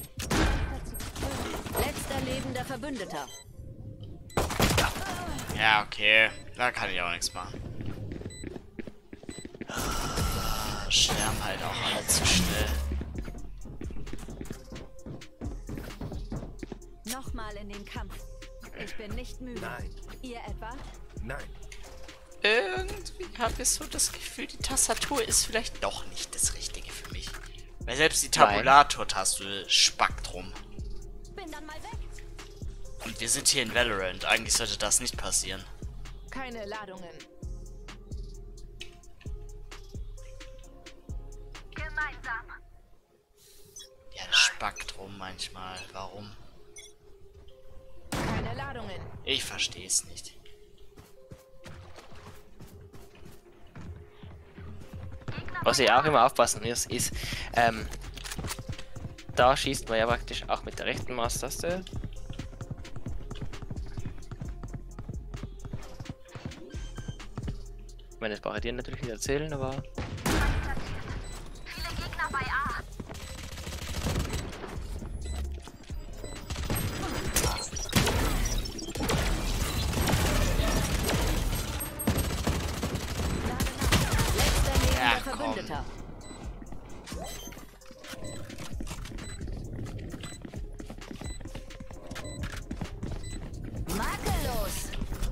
Letzter lebender Verbündeter.
Ja, okay. Da kann ich auch nichts machen. Ah, sterben halt auch alle zu schnell.
Nochmal in den Kampf. Ich bin nicht müde.
Nein.
Ihr etwa?
Nein.
Irgendwie habe ich so das Gefühl, die Tastatur ist vielleicht doch nicht das Richtige für mich. Weil selbst die Tabulator-Taste spackt rum.
Bin dann mal weg.
Und wir sind hier in Valorant. Eigentlich sollte das nicht passieren.
Keine Ladungen. Gemeinsam.
Ja, das spackt rum manchmal. Warum?
Keine Ladungen.
Ich verstehe es nicht.
Was ich auch immer aufpassen muss, ist, ähm, da schießt man ja praktisch auch mit der rechten Maustaste. Ich meine, das brauche ich dir natürlich nicht erzählen, aber...
Viele Gegner bei A. Letzter lebender
Ja, komm.
Verbündeter. Makellos.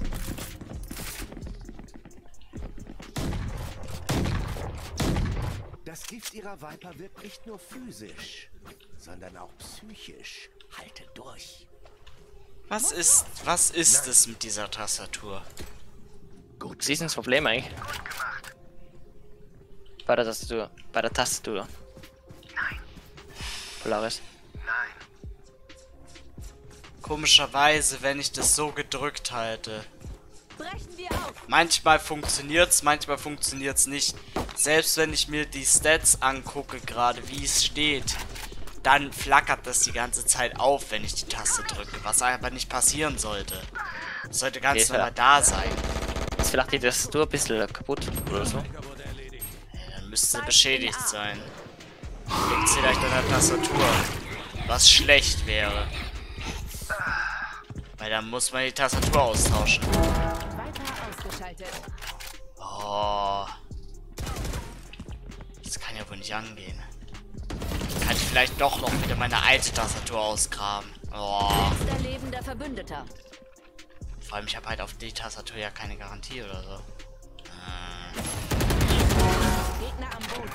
Das Gift ihrer Viper wirkt nicht nur physisch, sondern auch psychisch. Halte durch.
Was ist, was ist es mit dieser Tastatur?
Gut.
Siehst du das Problem eigentlich? Bei der Tastatur. Bei der Tastatur.
Nein.
Polaris.
Nein.
Komischerweise, wenn ich das so gedrückt halte.
Brechen wir auf.
Manchmal funktioniert's, manchmal funktioniert's nicht. Selbst wenn ich mir die Stats angucke, gerade wie es steht, dann flackert das die ganze Zeit auf, wenn ich die Taste drücke. Was aber nicht passieren sollte. Das sollte ganz
Okay,
normal da sein.
Ist vielleicht die Tastatur ein bisschen kaputt oder so?
Ja, dann müsste sie beschädigt sein. Liegt vielleicht an der Tastatur. Was schlecht wäre. Weil dann muss man die Tastatur austauschen.
Weiter ausgeschaltet.
Oh. Das kann ja wohl nicht angehen. Kann ich vielleicht doch noch wieder meine alte Tastatur ausgraben. Oh.
Letzter lebender Verbündeter.
Vor allem, ich habe halt auf die Tastatur ja keine Garantie oder so. Äh.
Gegner am Boden.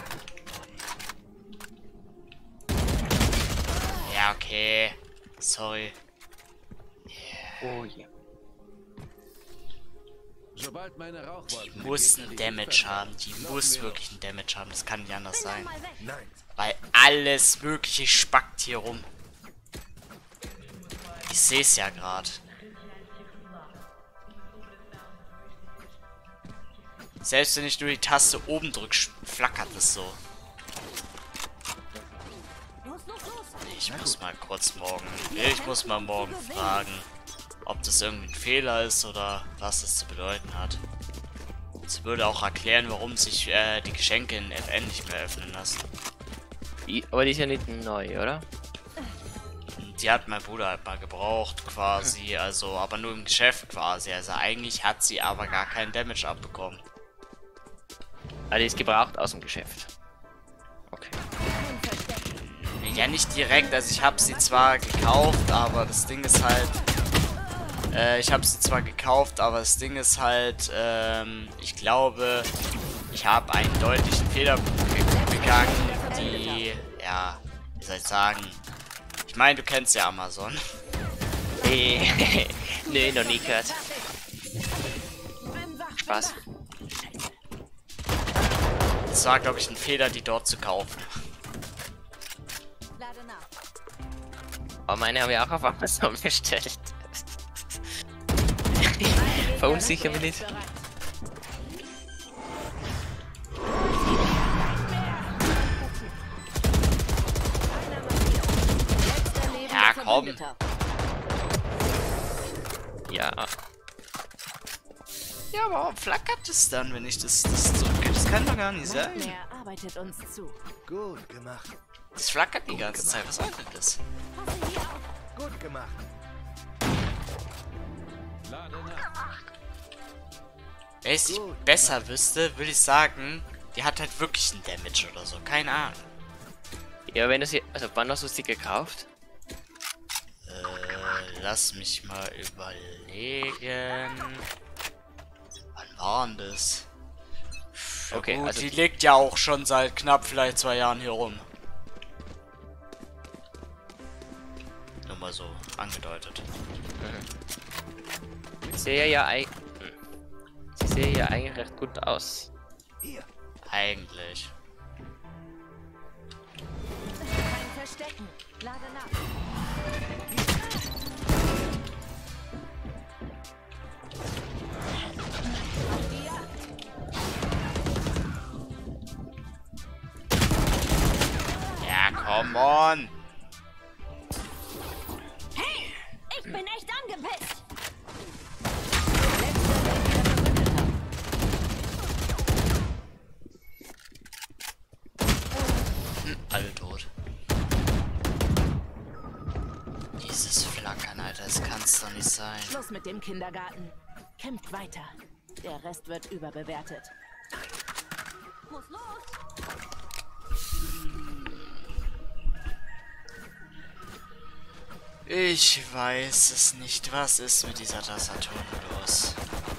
Ja, okay. Sorry.
Oh je.
Sobald meine Rauchwolken
Die muss einen Damage haben. Die muss wirklich einen Damage haben. Das kann nicht anders sein.
Mal weg.
Nein.
Weil alles Mögliche spackt hier rum. Ich sehe es ja gerade. Selbst wenn ich nur die Taste oben drücke, flackert es so. Ich muss mal kurz morgen... Ich muss mal morgen fragen, ob das irgendwie ein Fehler ist oder was das zu bedeuten hat. Das würde auch erklären, warum sich äh, die Geschenke in F N nicht mehr öffnen lassen.
Die, aber die ist ja nicht neu, oder?
Die hat mein Bruder halt mal gebraucht, quasi, also, aber nur im Geschäft quasi. Also eigentlich hat sie aber gar keinen Damage abbekommen.
Ah, die ist gebraucht aus dem Geschäft. Okay.
Ja, nicht direkt, also ich habe sie zwar gekauft, aber das Ding ist halt... Äh, ich habe sie zwar gekauft, aber das Ding ist halt, ähm, ich glaube, ich habe einen deutlichen Fehler be begangen, die, ja, wie soll ich sagen... Ich meine, du kennst ja Amazon.
Nee, nee, noch nie gehört. Spaß.
Das war, glaube ich, ein Fehler, die dort zu kaufen.
Aber meine habe ich auch auf Amazon bestellt. Verunsichere mich nicht.
Ja, komm.
Ja.
Ja, aber warum flackert es dann, wenn ich das, das drücke? Das kann doch gar nicht sein.
Er arbeitet uns zu.
Gut gemacht.
Das flackert die ganze Zeit. Was soll denn das?
Gut gemacht.
Wenn ich es nicht besser wüsste, würde ich sagen, die hat halt wirklich einen Damage oder so. Keine Ahnung.
Ja, wenn du sie. Also, wann hast du sie gekauft?
Äh, lass mich mal überlegen. Wann war denn das? Ja,
Okay,
gut,
also
die liegt ja auch schon seit knapp vielleicht zwei Jahren hier rum. Nur mal so angedeutet.
ich sehe ja eigentlich. Sie sehe ja eigentlich recht gut aus.
Hier.
Eigentlich.
Kein Verstecken. Lade nach.
Ja, come on.
Ich bin echt angepisst.
Alle tot. Dieses Flackern, Alter, das kann's doch nicht sein.
Schluss mit dem Kindergarten. Kämpft weiter. Der Rest wird überbewertet. Muss los.
Ich weiß es nicht. Was ist mit dieser Tastatur los?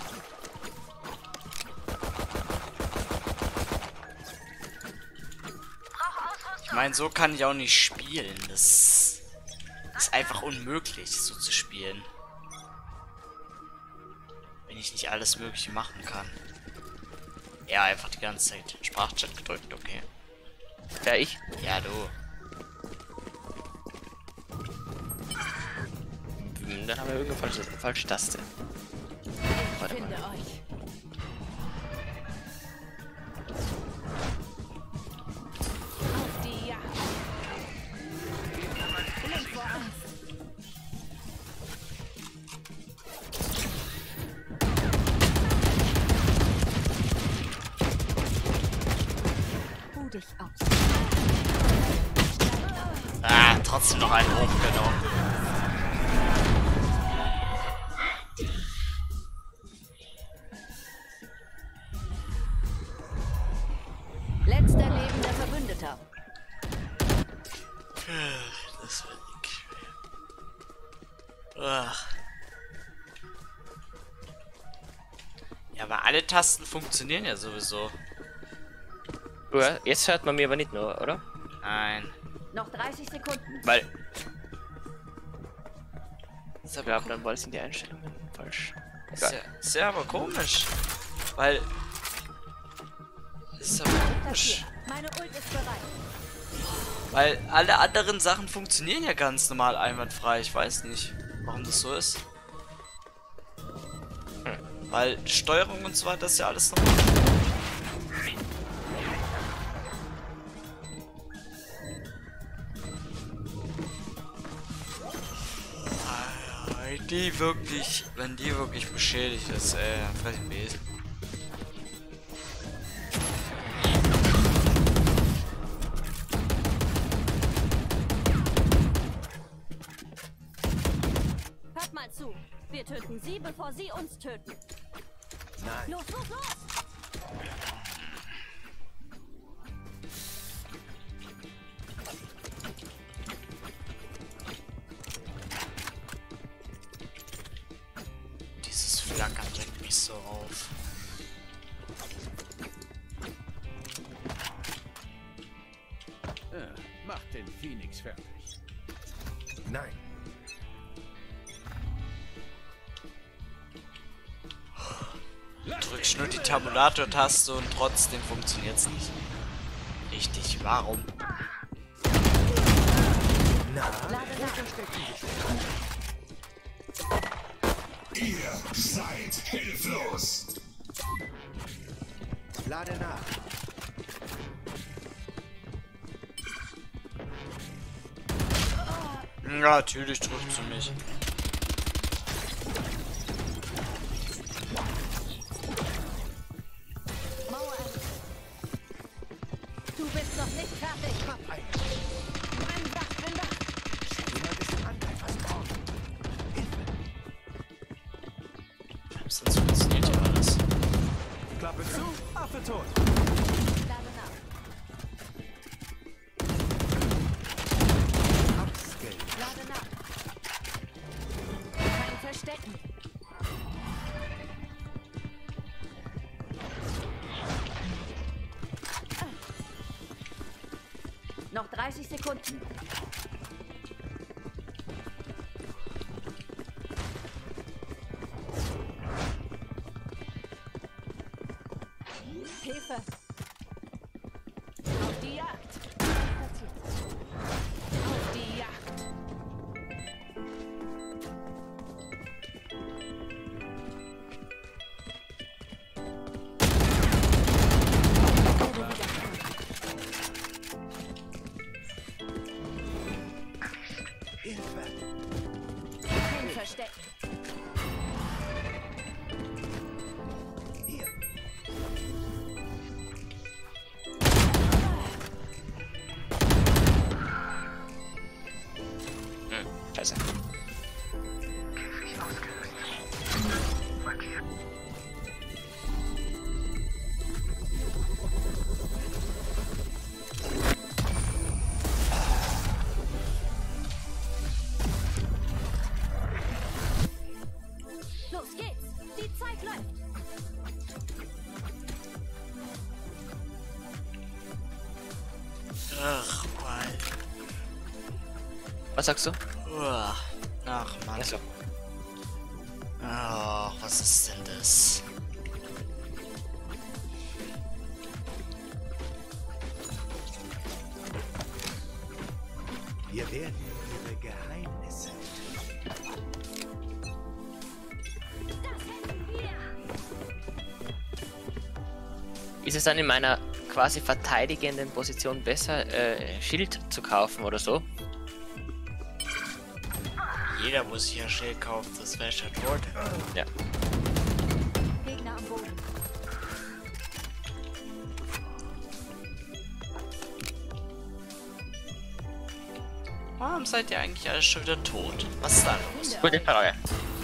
Ich meine, so kann ich auch nicht spielen. Das ist einfach unmöglich, so zu spielen. Wenn ich nicht alles Mögliche machen kann. Ja, einfach die ganze Zeit Sprachchat gedrückt, okay.
Ja, ich.
Ja, du.
Hm, Dann haben wir irgendeine falsche, falsche Taste. Warte
Finde
mal.
euch. Auf die Jagd. Blind vor Angst. Ruh dich aus.
Ah, trotzdem noch einen hochgenommen.
Letzter lebender Verbündeter.
Das wird schwer. Ach. Ja, aber alle Tasten funktionieren ja sowieso.
Ja, jetzt hört man mir aber nicht nur, oder?
Nein.
Noch dreißig Sekunden.
Weil,
Ist
ich
aber,
glaube, dann sind die Einstellungen falsch.
ist ja, ist ja aber komisch. Weil. Ist aber komisch.
Meine Ult ist bereit.
Weil alle anderen Sachen funktionieren ja ganz normal einwandfrei. Ich weiß nicht, warum das so ist. Weil Steuerung und so weiter ist ja alles normal. Wenn die wirklich, wenn die wirklich beschädigt ist, äh, dann fress ich Besen.
Hört mal zu. Wir töten sie, bevor sie uns töten.
Nein.
Los, los, los!
Dieses Flackern regt mich so auf.
Ja, macht den Phoenix fertig.
Nein.
Drückst nur die Tabulator-Taste und trotzdem funktioniert's nicht. Richtig, warum?
Ihr seid hilflos.
Lade nach.
Ja, natürlich drückt sie mich.
Mauer errichtet. Du bist noch nicht fertig.
Hab ein.
Bin wach, bin wach.
Jemand ist im Angreifers Korb. Hilfe.
Sonst funktioniert ja alles.
Klappe zu. Affe tot.
Lade nach.
Upskill.
Lade nach. Kein Verstecken. Noch dreißig Sekunden. Hilfe! Auf die Jagd! Auf die Jagd!
Hilfe.
Kein Verstecken.
Hier.
Hm, scheiße.
Los geht's! Die Zeit läuft!
Ach, Mann.
Was sagst du?
Uah. Ach, Mann.
Achso.
Ach, was ist denn das?
Wir werden ihre Geheimnisse.
Das hätten wir!
Ist es dann in meiner quasi verteidigenden Position besser, äh, Schild zu kaufen oder so?
Jeder muss hier ein Schild kaufen, das wäre schon tot.
Ja.
Gegner am Boden.
Warum seid ihr eigentlich alle schon wieder tot? Was ist da los?
Gute Frage.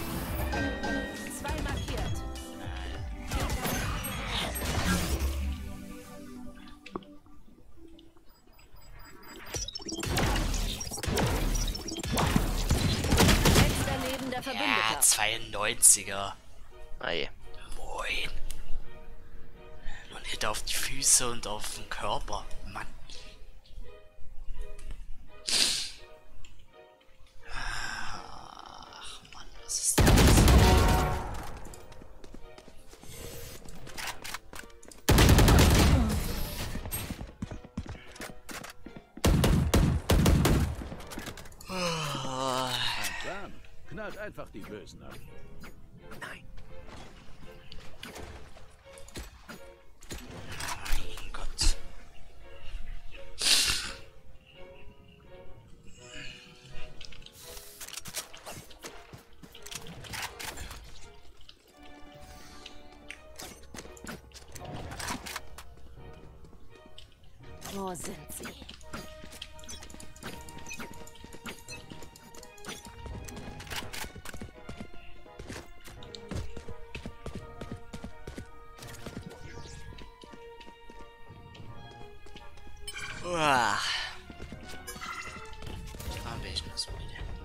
Zwei markiert. Letzter lebender
Ja,
Verbündeter.
zweiundneunziger.
Ah je.
Moin. Nur nicht auf die Füße und auf den Körper. Mann. Ach, Mann, was ist das?
Ein Plan. Knallt einfach die Bösen ab.
Nein.
Mein Gott.
Wo sind sie?
Uah. Da bin ich noch so müde.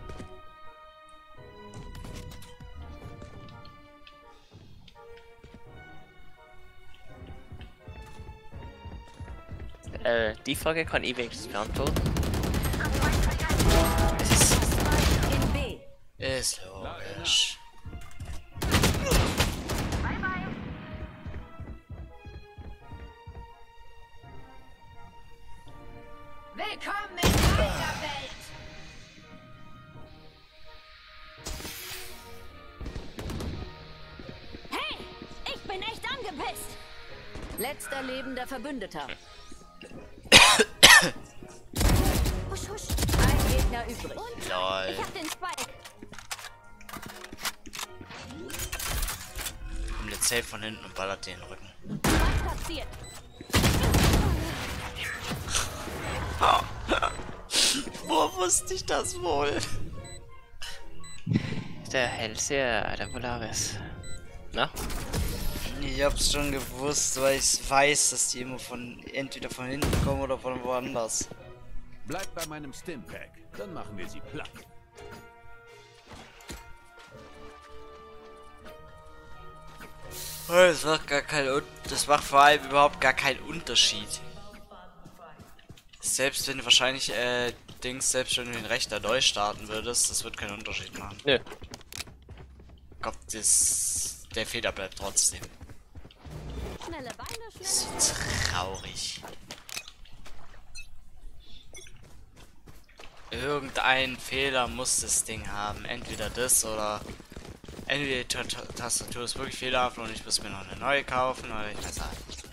Äh, die Frage kann ich wenigstens beantworten.
Es ist,
In B.
ist logisch.
Willkommen in meiner Welt! Hey! Ich bin echt angepisst! Letzter lebender Verbündeter. Husch, husch. Ein Gegner übrig. Und
Lol.
ich hab den Spike.
Kommt jetzt safe von hinten und ballert den Rücken.
Spike platziert.
Wo wusste ich das wohl?
Der Hellseher, der Polaris. Na?
Ich hab's schon gewusst, weil ich weiß, dass die immer von entweder von hinten kommen oder von woanders.
Bleib bei meinem Stimpack, dann machen wir sie platt.
Das macht gar kein Un- das macht vor allem überhaupt gar keinen Unterschied. Selbst wenn du wahrscheinlich äh, Dings, selbst wenn du den Rechner neu starten würdest, das wird keinen Unterschied machen.
Nö.
Gott, das, der Fehler bleibt trotzdem.
Schnelle Beine,
So
schnelle
traurig. Irgendein Fehler muss das Ding haben. Entweder das oder entweder die Ta- Ta- Tastatur ist wirklich fehlerhaft und ich muss mir noch eine neue kaufen oder ich weiß halt nicht.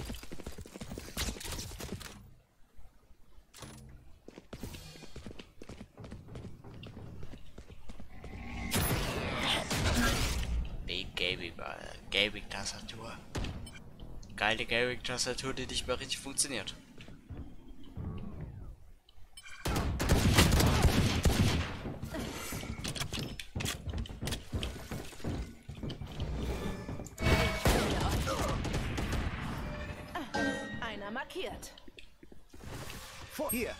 Big Gaming, Gaming Tastatur. Geile Gaming Tastatur, die nicht mehr richtig funktioniert.
Einer markiert.
Vor hier.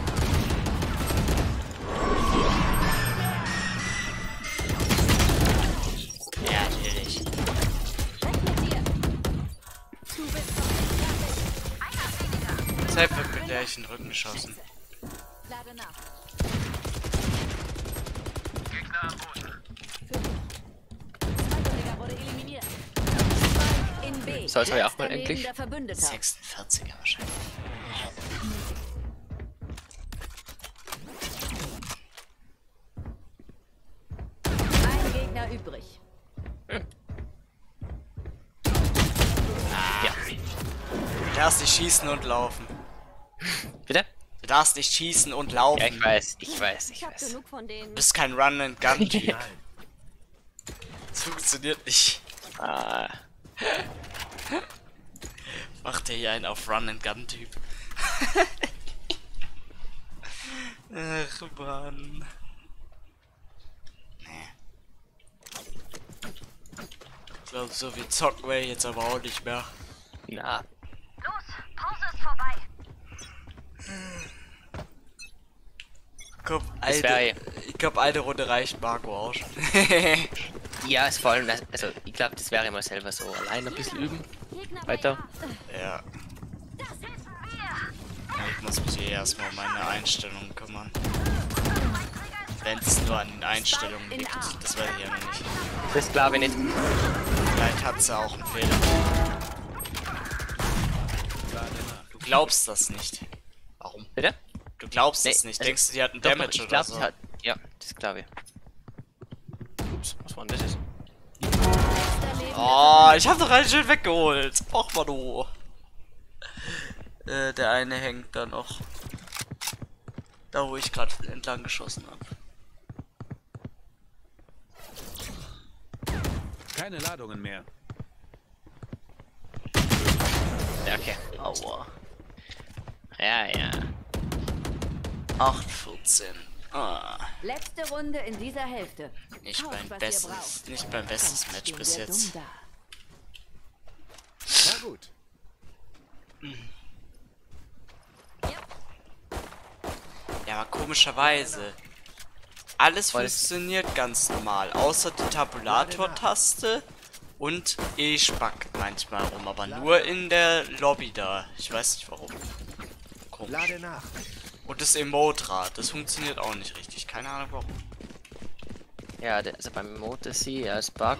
Ja, natürlich.
Weg mit dir! Du bist doch nicht fertig. Einer weniger.
Zeit wird mit der ich in den Rücken geschossen.
Lade nach.
Gegner am Boden.
Zweiter wurde eliminiert. Spike in B.
Soll's aber auch mal
Letzter
endlich.
lebender Verbündeter.
sechsundvierziger wahrscheinlich.
Ein Gegner übrig.
Ja.
Du darfst nicht schießen und laufen.
Bitte?
Du darfst nicht schießen und laufen.
Ja, ich weiß, ich weiß, ich
Ich hab
weiß.
genug von denen.
Du bist kein Run-and-Gun-Typ. Das funktioniert nicht.
Ah,
Macht er hier einen auf Run-and-Gun-Typ. Ach, Mann. Nee. Ich glaube, so viel zocken wir jetzt aber auch nicht mehr.
na.
Los, Pause ist vorbei.
Komm,
Das
eine,
wäre-
ich glaube, eine Runde reicht Marco auch schon.
Ja, ist vor allem, das, also ich glaube, das wäre immer selber so. Allein ein bisschen üben.
Gegner
Weiter.
bei A.
Ja,
Das helfen wir.
ich muss mich eh erstmal um meine Einstellungen kümmern. Wenn es nur an den Einstellungen
In
liegt,
A.
das weiß ich ja noch nicht.
Das glaube ich nicht.
Vielleicht hat sie auch einen Fehler. Du glaubst das nicht. Warum?
Bitte?
Du glaubst das
Nee,
nicht.
also-
Denkst du, die hat einen
Doch, doch,
Damage
ich
oder
glaub,
so?
sie hat, ja, das glaube ich. Ups, was war denn das jetzt?
Letzter lebender
Oh, ich hab doch einen schön weggeholt. Och, Manu. Äh, der eine hängt da noch. Da, wo ich gerade entlang geschossen habe.
Keine Ladungen mehr.
Ja, okay.
Aua.
Ja, ja.
acht vierzehn. Ah,
Letzte Runde in dieser Hälfte.
nicht
Kauft,
mein
was ihr
bestes,
braucht.
nicht mein bestes
Sonst
Match
stehen
bis
wir
jetzt.
dumm da.
Na gut.
Ja, aber komischerweise. Alles
Weil-
funktioniert ganz normal, außer die Tabulator-Taste und E spackt manchmal rum, aber nur in der Lobby da. Ich weiß nicht warum. Komisch.
Lade nach.
Und das Emote-Rad, das funktioniert auch nicht richtig. Keine Ahnung warum.
Ja, der, also beim Emote sie als Bug.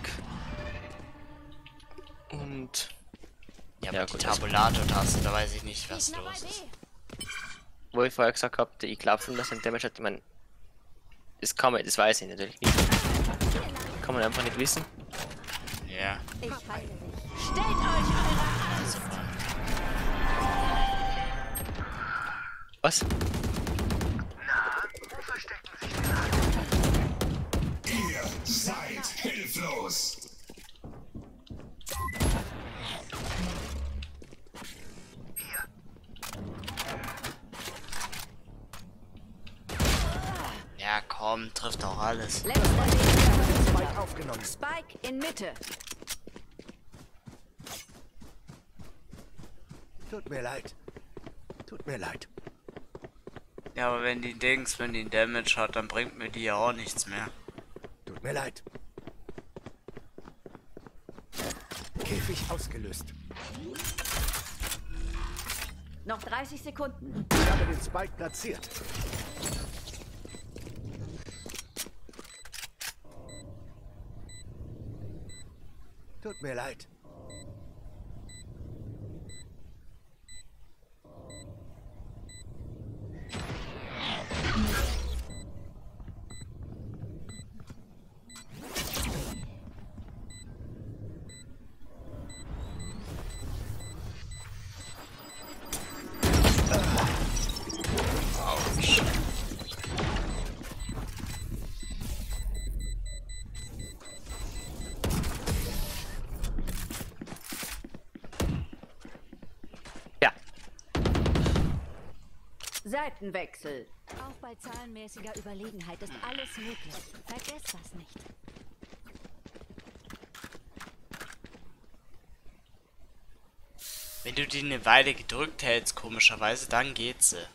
Und.
Ja,
Ja,
aber die
gut, das-
Tabulator-Taste, da weiß ich nicht, was los ist.
Wo ich vorher gesagt habe, ich glaube fünfhundert Damage hat, ich meine. Das kann man, das weiß ich natürlich nicht. Kann man einfach nicht wissen.
Ja.
Ich heile dich. Stellt euch eure Angst.
Was?
Seid hilflos.
Ja, komm, trifft auch alles.
Letzter Weg.
Spike aufgenommen.
Spike in Mitte.
Tut mir leid. Tut mir leid.
Ja, aber wenn die Dings, wenn die einen Damage hat, dann bringt mir die ja auch nichts mehr.
Tut mir leid. Käfig ausgelöst.
Noch dreißig Sekunden.
Ich habe den Spike platziert. Tut mir leid.
Ja.
Seitenwechsel.
Auch bei zahlenmäßiger Überlegenheit ist alles möglich. Vergesst das nicht.
Wenn du die eine Weile gedrückt hältst, komischerweise, dann geht's sie.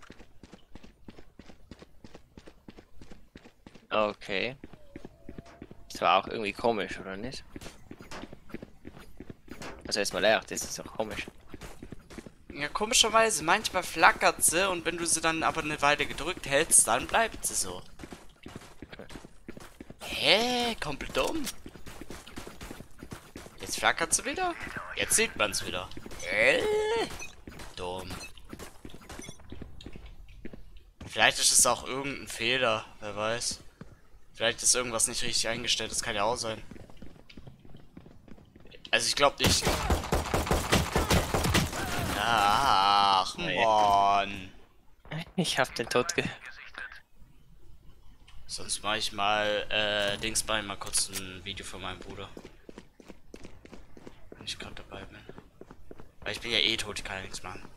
Okay. Das war auch irgendwie komisch, oder nicht? Also erstmal leer, das ist auch komisch.
Ja, komischerweise, manchmal flackert sie und wenn du sie dann aber eine Weile gedrückt hältst, dann bleibt sie so. Hä? Komplett dumm. Jetzt flackert sie wieder. Jetzt sieht man es wieder. Äh? Dumm. Vielleicht ist es auch irgendein Fehler, wer weiß. Vielleicht ist irgendwas nicht richtig eingestellt, das kann ja auch sein. Also ich glaube nicht. Ach, Mann.
Ich hab den Tod ge...
Sonst mache ich mal, äh, Dings bei mal kurz ein Video für meinen Bruder. Wenn ich gerade dabei bin. Weil ich bin ja eh tot, ich kann ja nichts machen.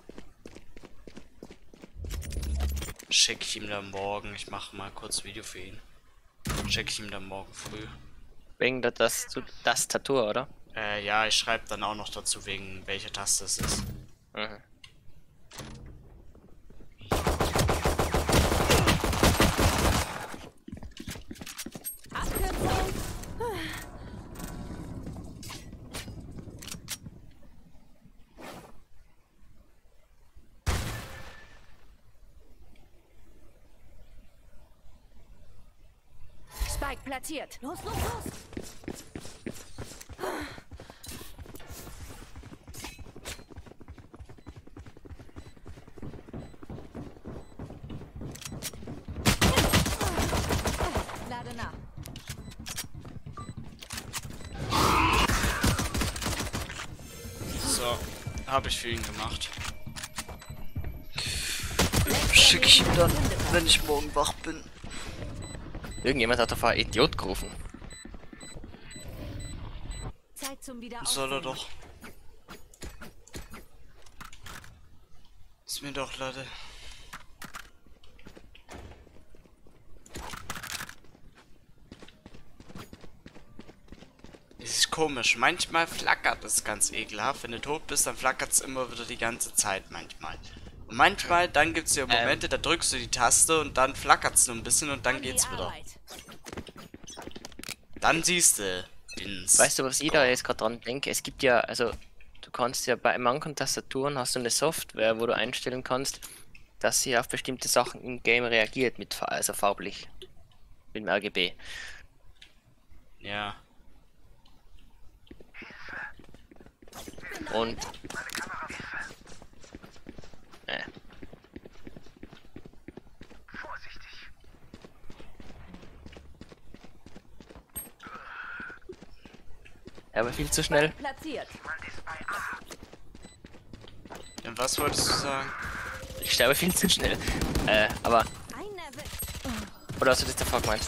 Schicke ich ihm dann morgen, ich mache mal kurz ein Video für ihn. Schicke ich ihm dann morgen früh.
Wegen der Tastu- Tastatur, oder?
Äh, ja, ich schreibe dann auch noch dazu, wegen welcher Taste es ist.
Mhm.
Abkürzung. Spike platziert.
Los, los, los!
Lade nach.
So, habe ich für ihn gemacht. Schicke ich ihm dann, wenn ich morgen wach bin.
Irgendjemand hat davor Idiot gerufen.
Zeit zum
Soll er
Wiederaufnehmen.
doch. Das Gibt's mir doch, Leute. Das ist komisch. Manchmal flackert es ganz ekelhaft. Wenn du tot bist, dann flackert es immer wieder die ganze Zeit manchmal. Und manchmal, dann gibt es ja Momente, ähm. da drückst du die Taste und dann flackert es nur ein bisschen und dann geht's wieder. Dann siehst du ins
Weißt du, was ich da jetzt gerade dran denke? Es gibt ja, also du kannst ja bei manchen Tastaturen hast du eine Software, wo du einstellen kannst, dass sie auf bestimmte Sachen im Game reagiert, mit also farblich. Mit dem R G B.
Ja.
Und äh. Aber viel zu schnell.
Und was wolltest du sagen?
Ich sterbe viel zu schnell. Äh, aber. Oder hast du das davor gemeint?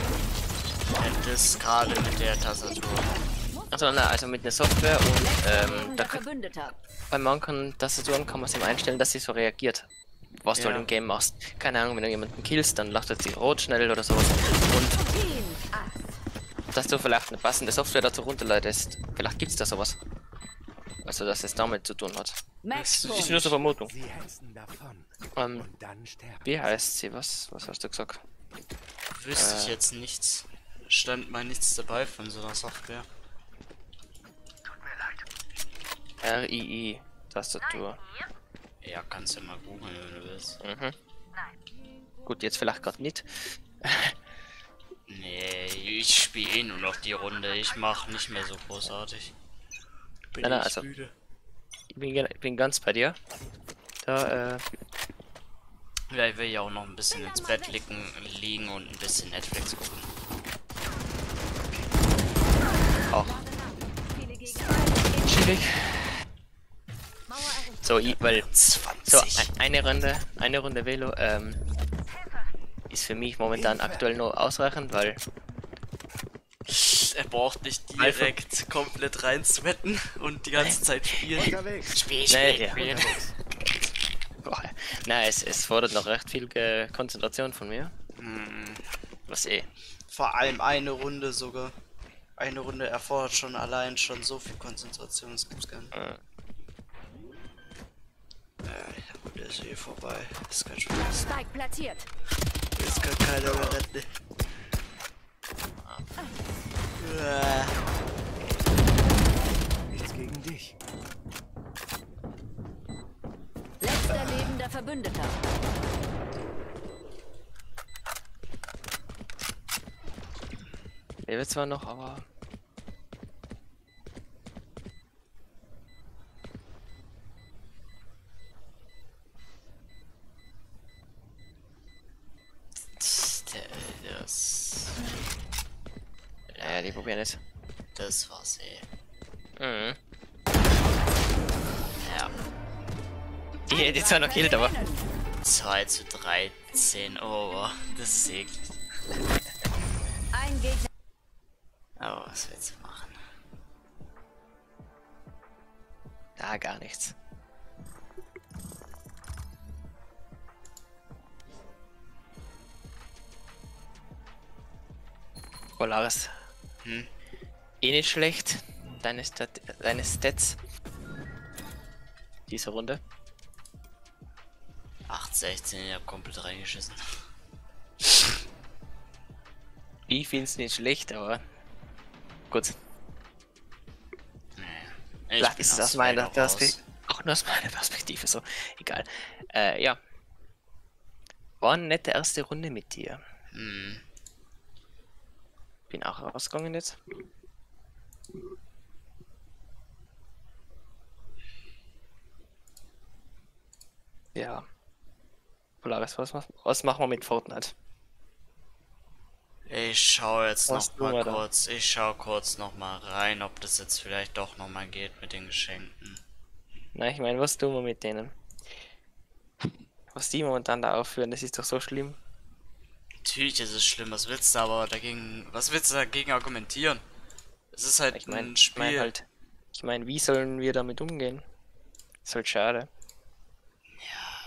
Das gerade mit der Tastatur.
Also, na, also mit einer Software und ähm, da bei manchen Tastaturen kann man es eben einstellen, dass sie so reagiert, was ja. du halt im Game machst. Keine Ahnung, wenn du jemanden killst, dann lachtet sie rot schnell oder sowas. Und dass du vielleicht eine passende Software dazu runterleitest. Vielleicht gibt es da sowas. Also, dass es damit zu tun hat. Das ist nur so Vermutung. Ähm, wie heißt sie? Was, was hast du gesagt?
Wüsste
äh,
ich jetzt nichts. Stand mal nichts dabei von so einer Software.
R I I Tastatur.
Ja, kannst du mal googeln, wenn du willst.
Mhm. Gut, jetzt vielleicht gerade nicht.
Nee, ich spiele eh nur noch die Runde. Ich mache nicht mehr so großartig. Bin
nein, nein,
ich
also,
müde.
Ich bin, ich bin ganz bei dir. Da, äh...
Ja, ich will ja auch noch ein bisschen ins Bett liegen, liegen und ein bisschen Netflix gucken.
Auch. Schwierig. So, ich, weil so eine Runde, eine Runde Velo ähm, ist für mich momentan aktuell nur ausreichend, weil
er braucht nicht direkt also, komplett rein sweaten und die ganze Zeit spielen. Spiel, spiel,
nee, spiel. Ja. Nein, es, es fordert noch recht viel Ge Konzentration von mir.
Hm.
Was eh.
Vor allem eine Runde sogar. Eine Runde erfordert schon allein schon so viel Konzentration, das gibt's gar nicht.
Äh.
Ja, der ist eh vorbei. Das ist kein Spaß.
Spike platziert.
Jetzt kann keiner mehr retten.
Nichts gegen dich.
Letzter lebender Verbündeter.
Er wird zwar noch, aber
das.
Naja, die probieren es.
Das war's eh.
Mhm.
Ja.
Die hätte zwar noch killt, aber
zwei zu dreizehn. Oh, das ist eklig.
Ein Gegner.
Aber was willst du machen?
da gar nichts. Polaris.
Hm?
Eh nicht schlecht. Deine, Stat deine Stats. Diese Runde.
acht sechzehn, ich hab komplett reingeschissen.
Ich find's nicht schlecht, aber gut.
Nee,
Vielleicht ist es aus meiner Perspektive. Auch nur aus meiner Perspektive so. Egal. Äh, ja. War eine nette erste Runde mit dir.
Hm.
Bin auch rausgegangen jetzt. Ja. Polaris, was, was machen wir mit Fortnite?
Ich schau jetzt
Was
noch mal
tun wir
kurz, ich schau kurz noch mal rein, ob das jetzt vielleicht doch noch mal geht mit den Geschenken.
Na, ich meine, was tun wir mit denen? Was die momentan da aufführen, das ist doch so schlimm.
Natürlich ist es schlimm, was willst du aber dagegen, was willst du dagegen argumentieren? Es ist halt
Ich meine,
ein Spiel.
Ich meine halt, ich meine, wie sollen wir damit umgehen? Ist halt schade.
Ja,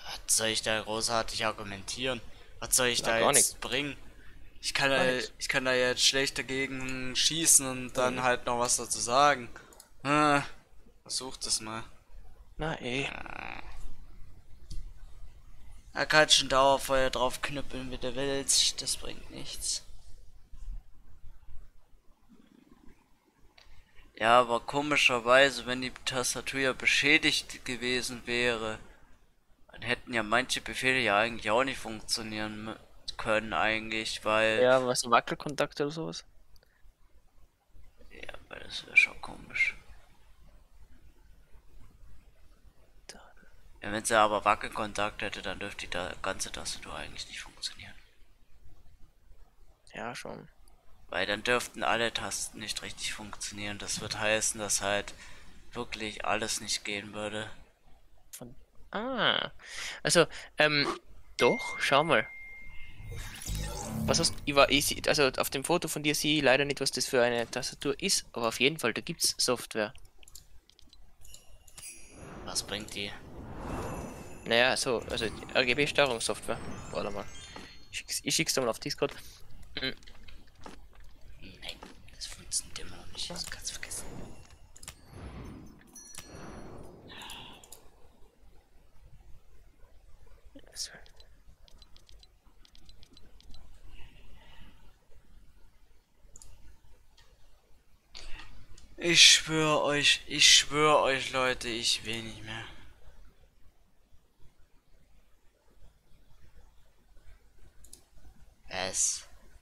Was soll ich da großartig argumentieren? Was soll ich
Na,
da
gar
jetzt
nicht.
bringen? Ich kann,
Gar
da,
nix.
ich kann da jetzt schlecht dagegen schießen und dann
Mhm.
halt noch was dazu sagen. Äh, versucht es mal.
Na eh.
Da kannst schon Dauerfeuer drauf knüppeln, wie du willst. Das bringt nichts. Ja, aber komischerweise, wenn die Tastatur ja beschädigt gewesen wäre, dann hätten ja manche Befehle ja eigentlich auch nicht funktionieren können eigentlich, weil...
Ja, was ein Wackelkontakt oder sowas?
Ja, weil das wäre schon komisch. Ja, wenn sie aber Wackelkontakt hätte, dann dürfte die da ganze Tastatur eigentlich nicht funktionieren.
Ja, schon.
Weil dann dürften alle Tasten nicht richtig funktionieren. Das wird heißen, dass halt wirklich alles nicht gehen würde.
Von... Ah. Also, ähm, doch, schau mal. Was hast ich war, ich, also auf dem Foto von dir sehe ich leider nicht, was das für eine Tastatur ist, aber auf jeden Fall, da gibt's Software.
Was bringt die?
Naja, so, also R G B-Steuerungssoftware. Warte mal. Ich schick's, ich schick's dir mal auf Discord. Hm.
Nein, das funktioniert immer noch nicht. Das kannst du vergessen. Ich schwöre euch, ich schwöre euch, Leute, ich will nicht mehr. Es.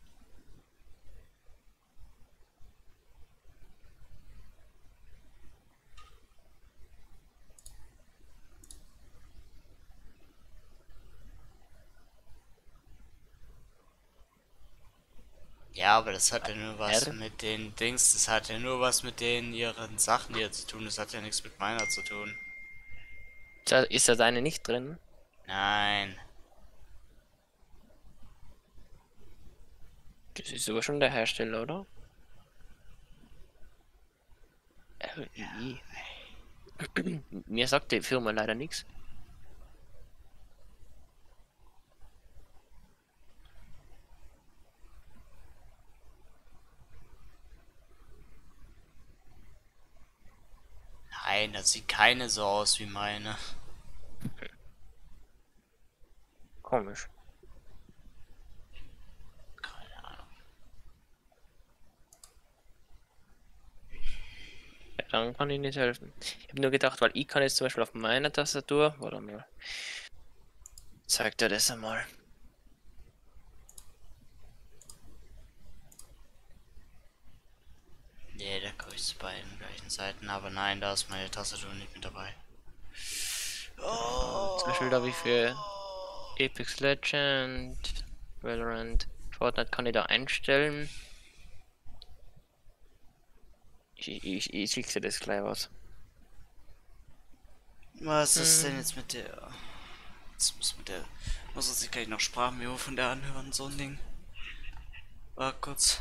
Ja, aber das hat ja nur was
R?
mit den Dings, das hat ja nur was mit den ihren Sachen hier zu tun, das hat ja nichts mit meiner zu tun.
Da ist da deine nicht drin?
Nein.
Das ist aber schon der Hersteller, oder? R I. Mir sagt die Firma leider nichts.
Nein, das sieht keine so aus wie meine.
Komisch.
Keine Ahnung.
Ja, dann kann ich nicht helfen. Ich habe nur gedacht, weil ich kann jetzt zum Beispiel auf meiner Tastatur, warte mal, zeigt er das einmal.
Nee, da komme ich zu beiden gleichen Seiten, aber nein, da ist meine Tastatur nicht mit dabei. Oh.
Zum Beispiel da wie für Apex Legend, Valorant, Fortnite kann ich da einstellen. Ich, ich, ich schicke dir das gleich aus.
Was ist denn jetzt mit der... Jetzt muss mit der... Muss er sich gleich noch Sprachmemo von der anhören, so ein Ding. War kurz.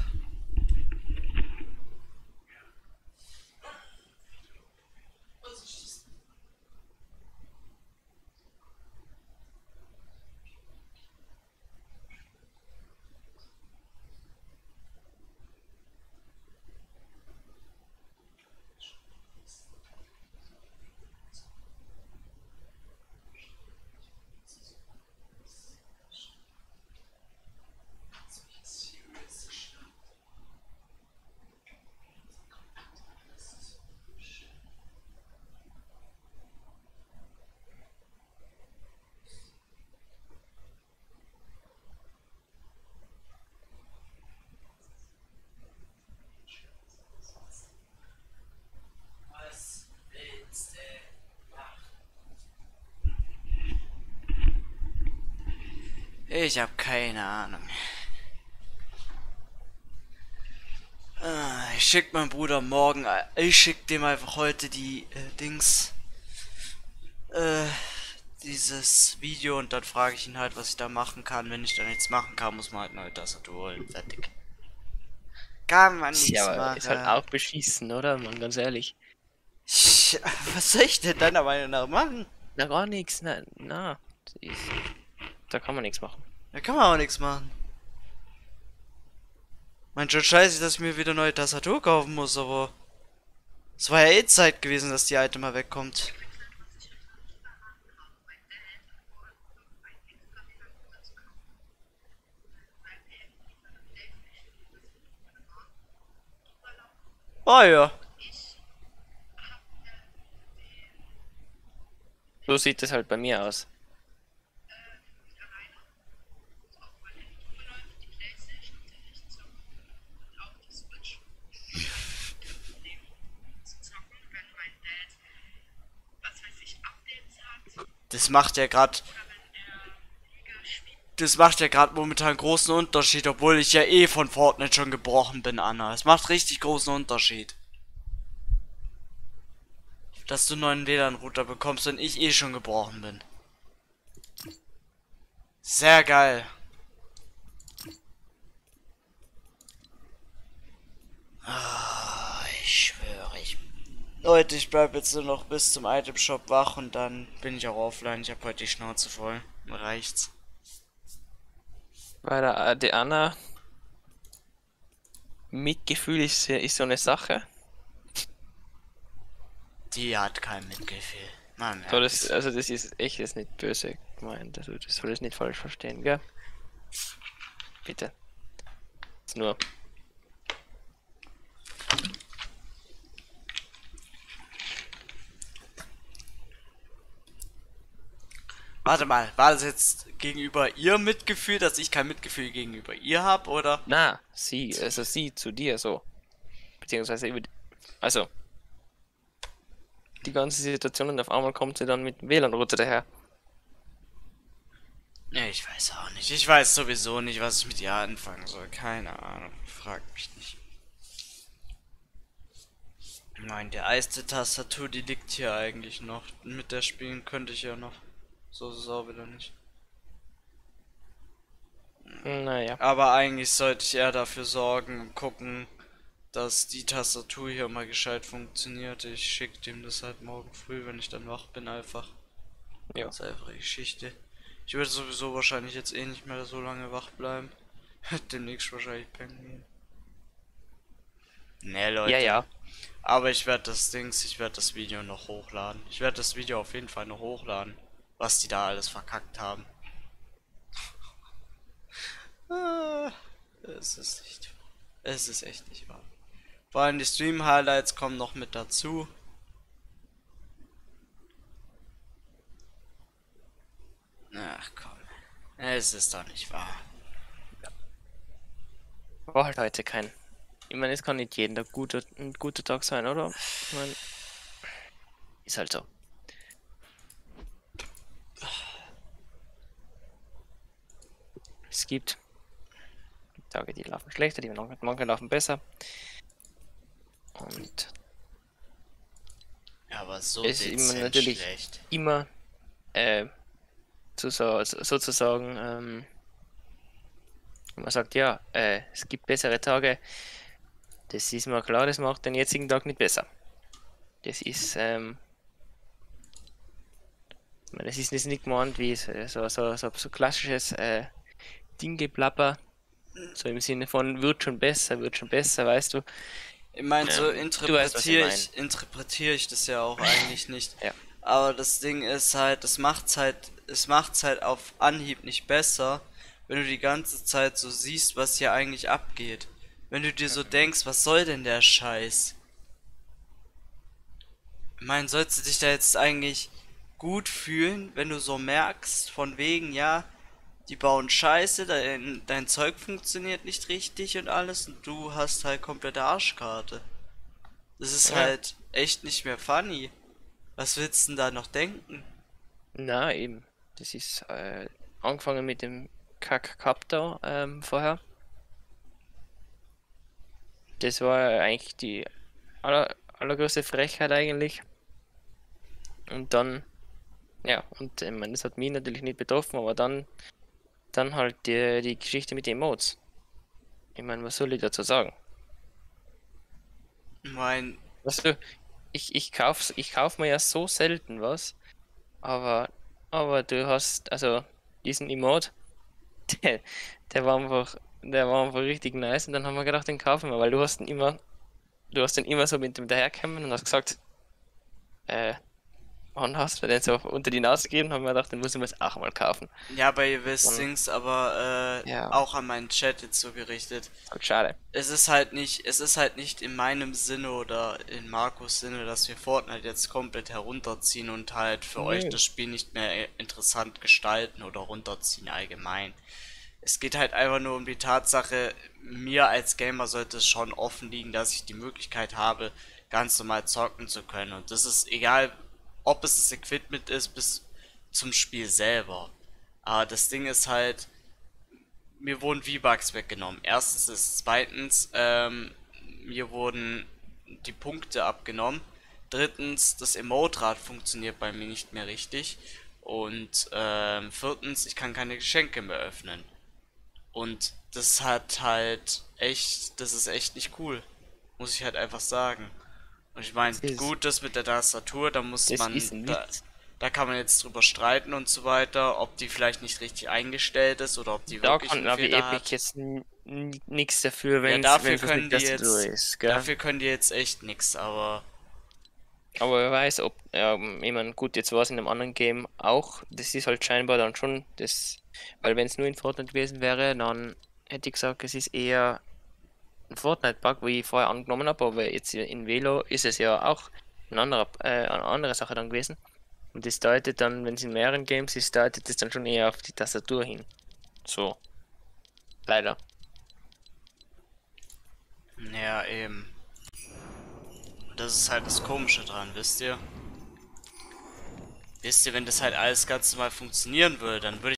Ich habe keine Ahnung. Ich schick meinem Bruder morgen, ich schick dem einfach heute die äh, Dings, äh, dieses Video und dann frage ich ihn halt, was ich da machen kann. Wenn ich da nichts machen kann, muss man halt neue Tastatur holen. Fertig. Kann man nichts
Ja, aber
machen.
ist halt auch beschissen, oder? Man, ganz ehrlich.
Ja, was soll ich denn deiner Meinung nach machen?
Na, gar nichts, na, na. ist, da kann man nichts machen.
Da kann man auch nichts machen. Mein schon scheiße, dass ich mir wieder neue Tastatur kaufen muss, aber es war ja eh Zeit gewesen, dass die alte mal wegkommt. Oh ja.
So sieht es halt bei mir aus.
Das macht ja gerade. Das macht ja gerade momentan großen Unterschied, obwohl ich ja eh von Fortnite schon gebrochen bin, Anna. Es macht richtig großen Unterschied. Dass du einen neuen W L A N-Router bekommst und ich eh schon gebrochen bin. Sehr geil. Ah, ich schwöre, ich... Leute, ich bleib jetzt nur noch bis zum Item Shop wach und dann bin ich auch offline. Ich habe heute die Schnauze voll. Mir reicht's.
Bei der die Anna Mitgefühl ist, ist so eine Sache.
Die hat kein Mitgefühl. Mann,
So, das, also das ist echt jetzt nicht böse gemeint. Also das soll es nicht falsch verstehen, gell? Bitte. Ist nur.
Warte mal, war das jetzt gegenüber ihr Mitgefühl, dass ich kein Mitgefühl gegenüber ihr habe, oder?
Na, sie, also sie zu dir so. Beziehungsweise über. Also. Die ganze Situation und auf einmal kommt sie dann mit dem W L A N-Router daher.
Ja, ich weiß auch nicht. Ich weiß sowieso nicht, was ich mit ihr anfangen soll. Keine Ahnung. Fragt mich nicht. Nein, die erste Tastatur, die liegt hier eigentlich noch. Mit der spielen könnte ich ja noch. So ist es auch wieder nicht.
Naja.
Aber eigentlich sollte ich eher dafür sorgen und gucken, dass die Tastatur hier mal gescheit funktioniert. Ich schicke dem das halt morgen früh, wenn ich dann wach bin, einfach.
Ja.
Ganz einfache Geschichte. Ich würde sowieso wahrscheinlich jetzt eh nicht mehr so lange wach bleiben. Demnächst wahrscheinlich pennen gehen. Ne, Leute.
Ja, ja.
Aber ich werde das Dings, ich werde das Video noch hochladen. Ich werde das Video auf jeden Fall noch hochladen, was die da alles verkackt haben. Ah, es ist nicht wahr. Es ist echt nicht wahr. Vor allem die Stream-Highlights kommen noch mit dazu. Ach komm. Es ist doch nicht wahr.
War halt heute kein. Ich meine, es kann nicht jeden Tag guter, ein guter Tag sein, oder? Ich meine, ist halt so. Es gibt Tage, die laufen schlechter, die manche laufen besser. Und
ja, aber so
es ist immer natürlich
schlecht.
immer äh, zu so, sozusagen, ähm, man sagt, ja, äh, es gibt bessere Tage. Das ist mir klar, das macht den jetzigen Tag nicht besser. Das ist, ähm, ich meine, das ist nicht gemeint wie so, so, so, so, so klassisches äh, Dinggeplapper. So im Sinne von, wird schon besser, wird schon besser, weißt du.
Ich meine, so
Ähm, du weißt, was ich
interpretiere
mein.
ich, interpretiere ich das ja auch eigentlich nicht.
Ja.
Aber das Ding ist halt, es macht's halt, es macht's halt auf Anhieb nicht besser, wenn du die ganze Zeit so siehst, was hier eigentlich abgeht. Wenn du dir so denkst, was soll denn der Scheiß? Ich meine, sollst du dich da jetzt eigentlich gut fühlen, wenn du so merkst, von wegen, ja, die bauen Scheiße, dein, dein Zeug funktioniert nicht richtig und alles und du hast halt komplette Arschkarte. Das ist
Ja.
halt echt nicht mehr funny. Was willst du denn da noch denken?
Na eben, das ist äh, angefangen mit dem Kack Cup da ähm, vorher. Das war eigentlich die aller, allergrößte Frechheit eigentlich. Und dann, ja, und ich meine, das hat mich natürlich nicht betroffen, aber dann, dann halt die, die Geschichte mit den Emotes. Ich meine, was soll ich dazu sagen?
Mein,
Weißt du, ich, ich kauf's, ich kauf mir ja so selten was, aber aber du hast, also diesen Emote, der, der war einfach, der war einfach richtig nice und dann haben wir gedacht, den kaufen wir, weil du hast ihn immer, du hast den immer so mit dem daherkommen und hast gesagt, äh, und hast mir den so unter die Nase gegeben, haben wir gedacht, den muss ich mir jetzt auch mal kaufen.
Ja, bei Westings, aber äh,
Ja.
auch an meinen Chat jetzt so gerichtet.
Halt schade.
Es ist halt nicht, es ist halt nicht in meinem Sinne oder in Markus Sinne, dass wir Fortnite jetzt komplett herunterziehen und halt für
Nee.
euch das Spiel nicht mehr interessant gestalten oder runterziehen allgemein. Es geht halt einfach nur um die Tatsache, mir als Gamer sollte es schon offen liegen, dass ich die Möglichkeit habe, ganz normal zocken zu können. Und das ist egal, ob es das Equipment ist, bis zum Spiel selber. Aber das Ding ist halt, mir wurden V-Bucks weggenommen. Erstens ist, zweitens, ähm, mir wurden die Punkte abgenommen. Drittens, das Emote-Rad funktioniert bei mir nicht mehr richtig. Und ähm, viertens, ich kann keine Geschenke mehr öffnen. Und das hat halt echt, das ist echt nicht cool. Muss ich halt einfach sagen. Und ich meine,
Das ist-
gut, das mit der Tastatur, da muss
Das
man,
ist ein
da,
Witz.
da kann man jetzt drüber streiten und so weiter, ob die vielleicht nicht richtig eingestellt ist oder ob die
Da
wirklich
kann
einen
aber
Fehler
Epic
hat.
jetzt nichts dafür,
Ja,
wenn
dafür
es
können
mit
die
Tastatur
jetzt,
ist, gell?
dafür können die jetzt echt nix, aber
Aber wer weiß, ob, ja, ich meine, gut, jetzt war es in einem anderen Game auch, das ist halt scheinbar dann schon das, weil wenn es nur in Fortnite gewesen wäre, dann hätte ich gesagt, es ist eher ein Fortnite-Bug, wie ich vorher angenommen habe, aber jetzt in Velo ist es ja auch ein anderer, äh, eine andere Sache dann gewesen. Und das deutet dann, wenn es in mehreren Games ist, deutet das dann schon eher auf die Tastatur hin. So. Leider.
ja, eben. Das ist halt das Komische dran, wisst ihr? Wisst ihr, wenn das halt alles ganz normal funktionieren würde, dann würde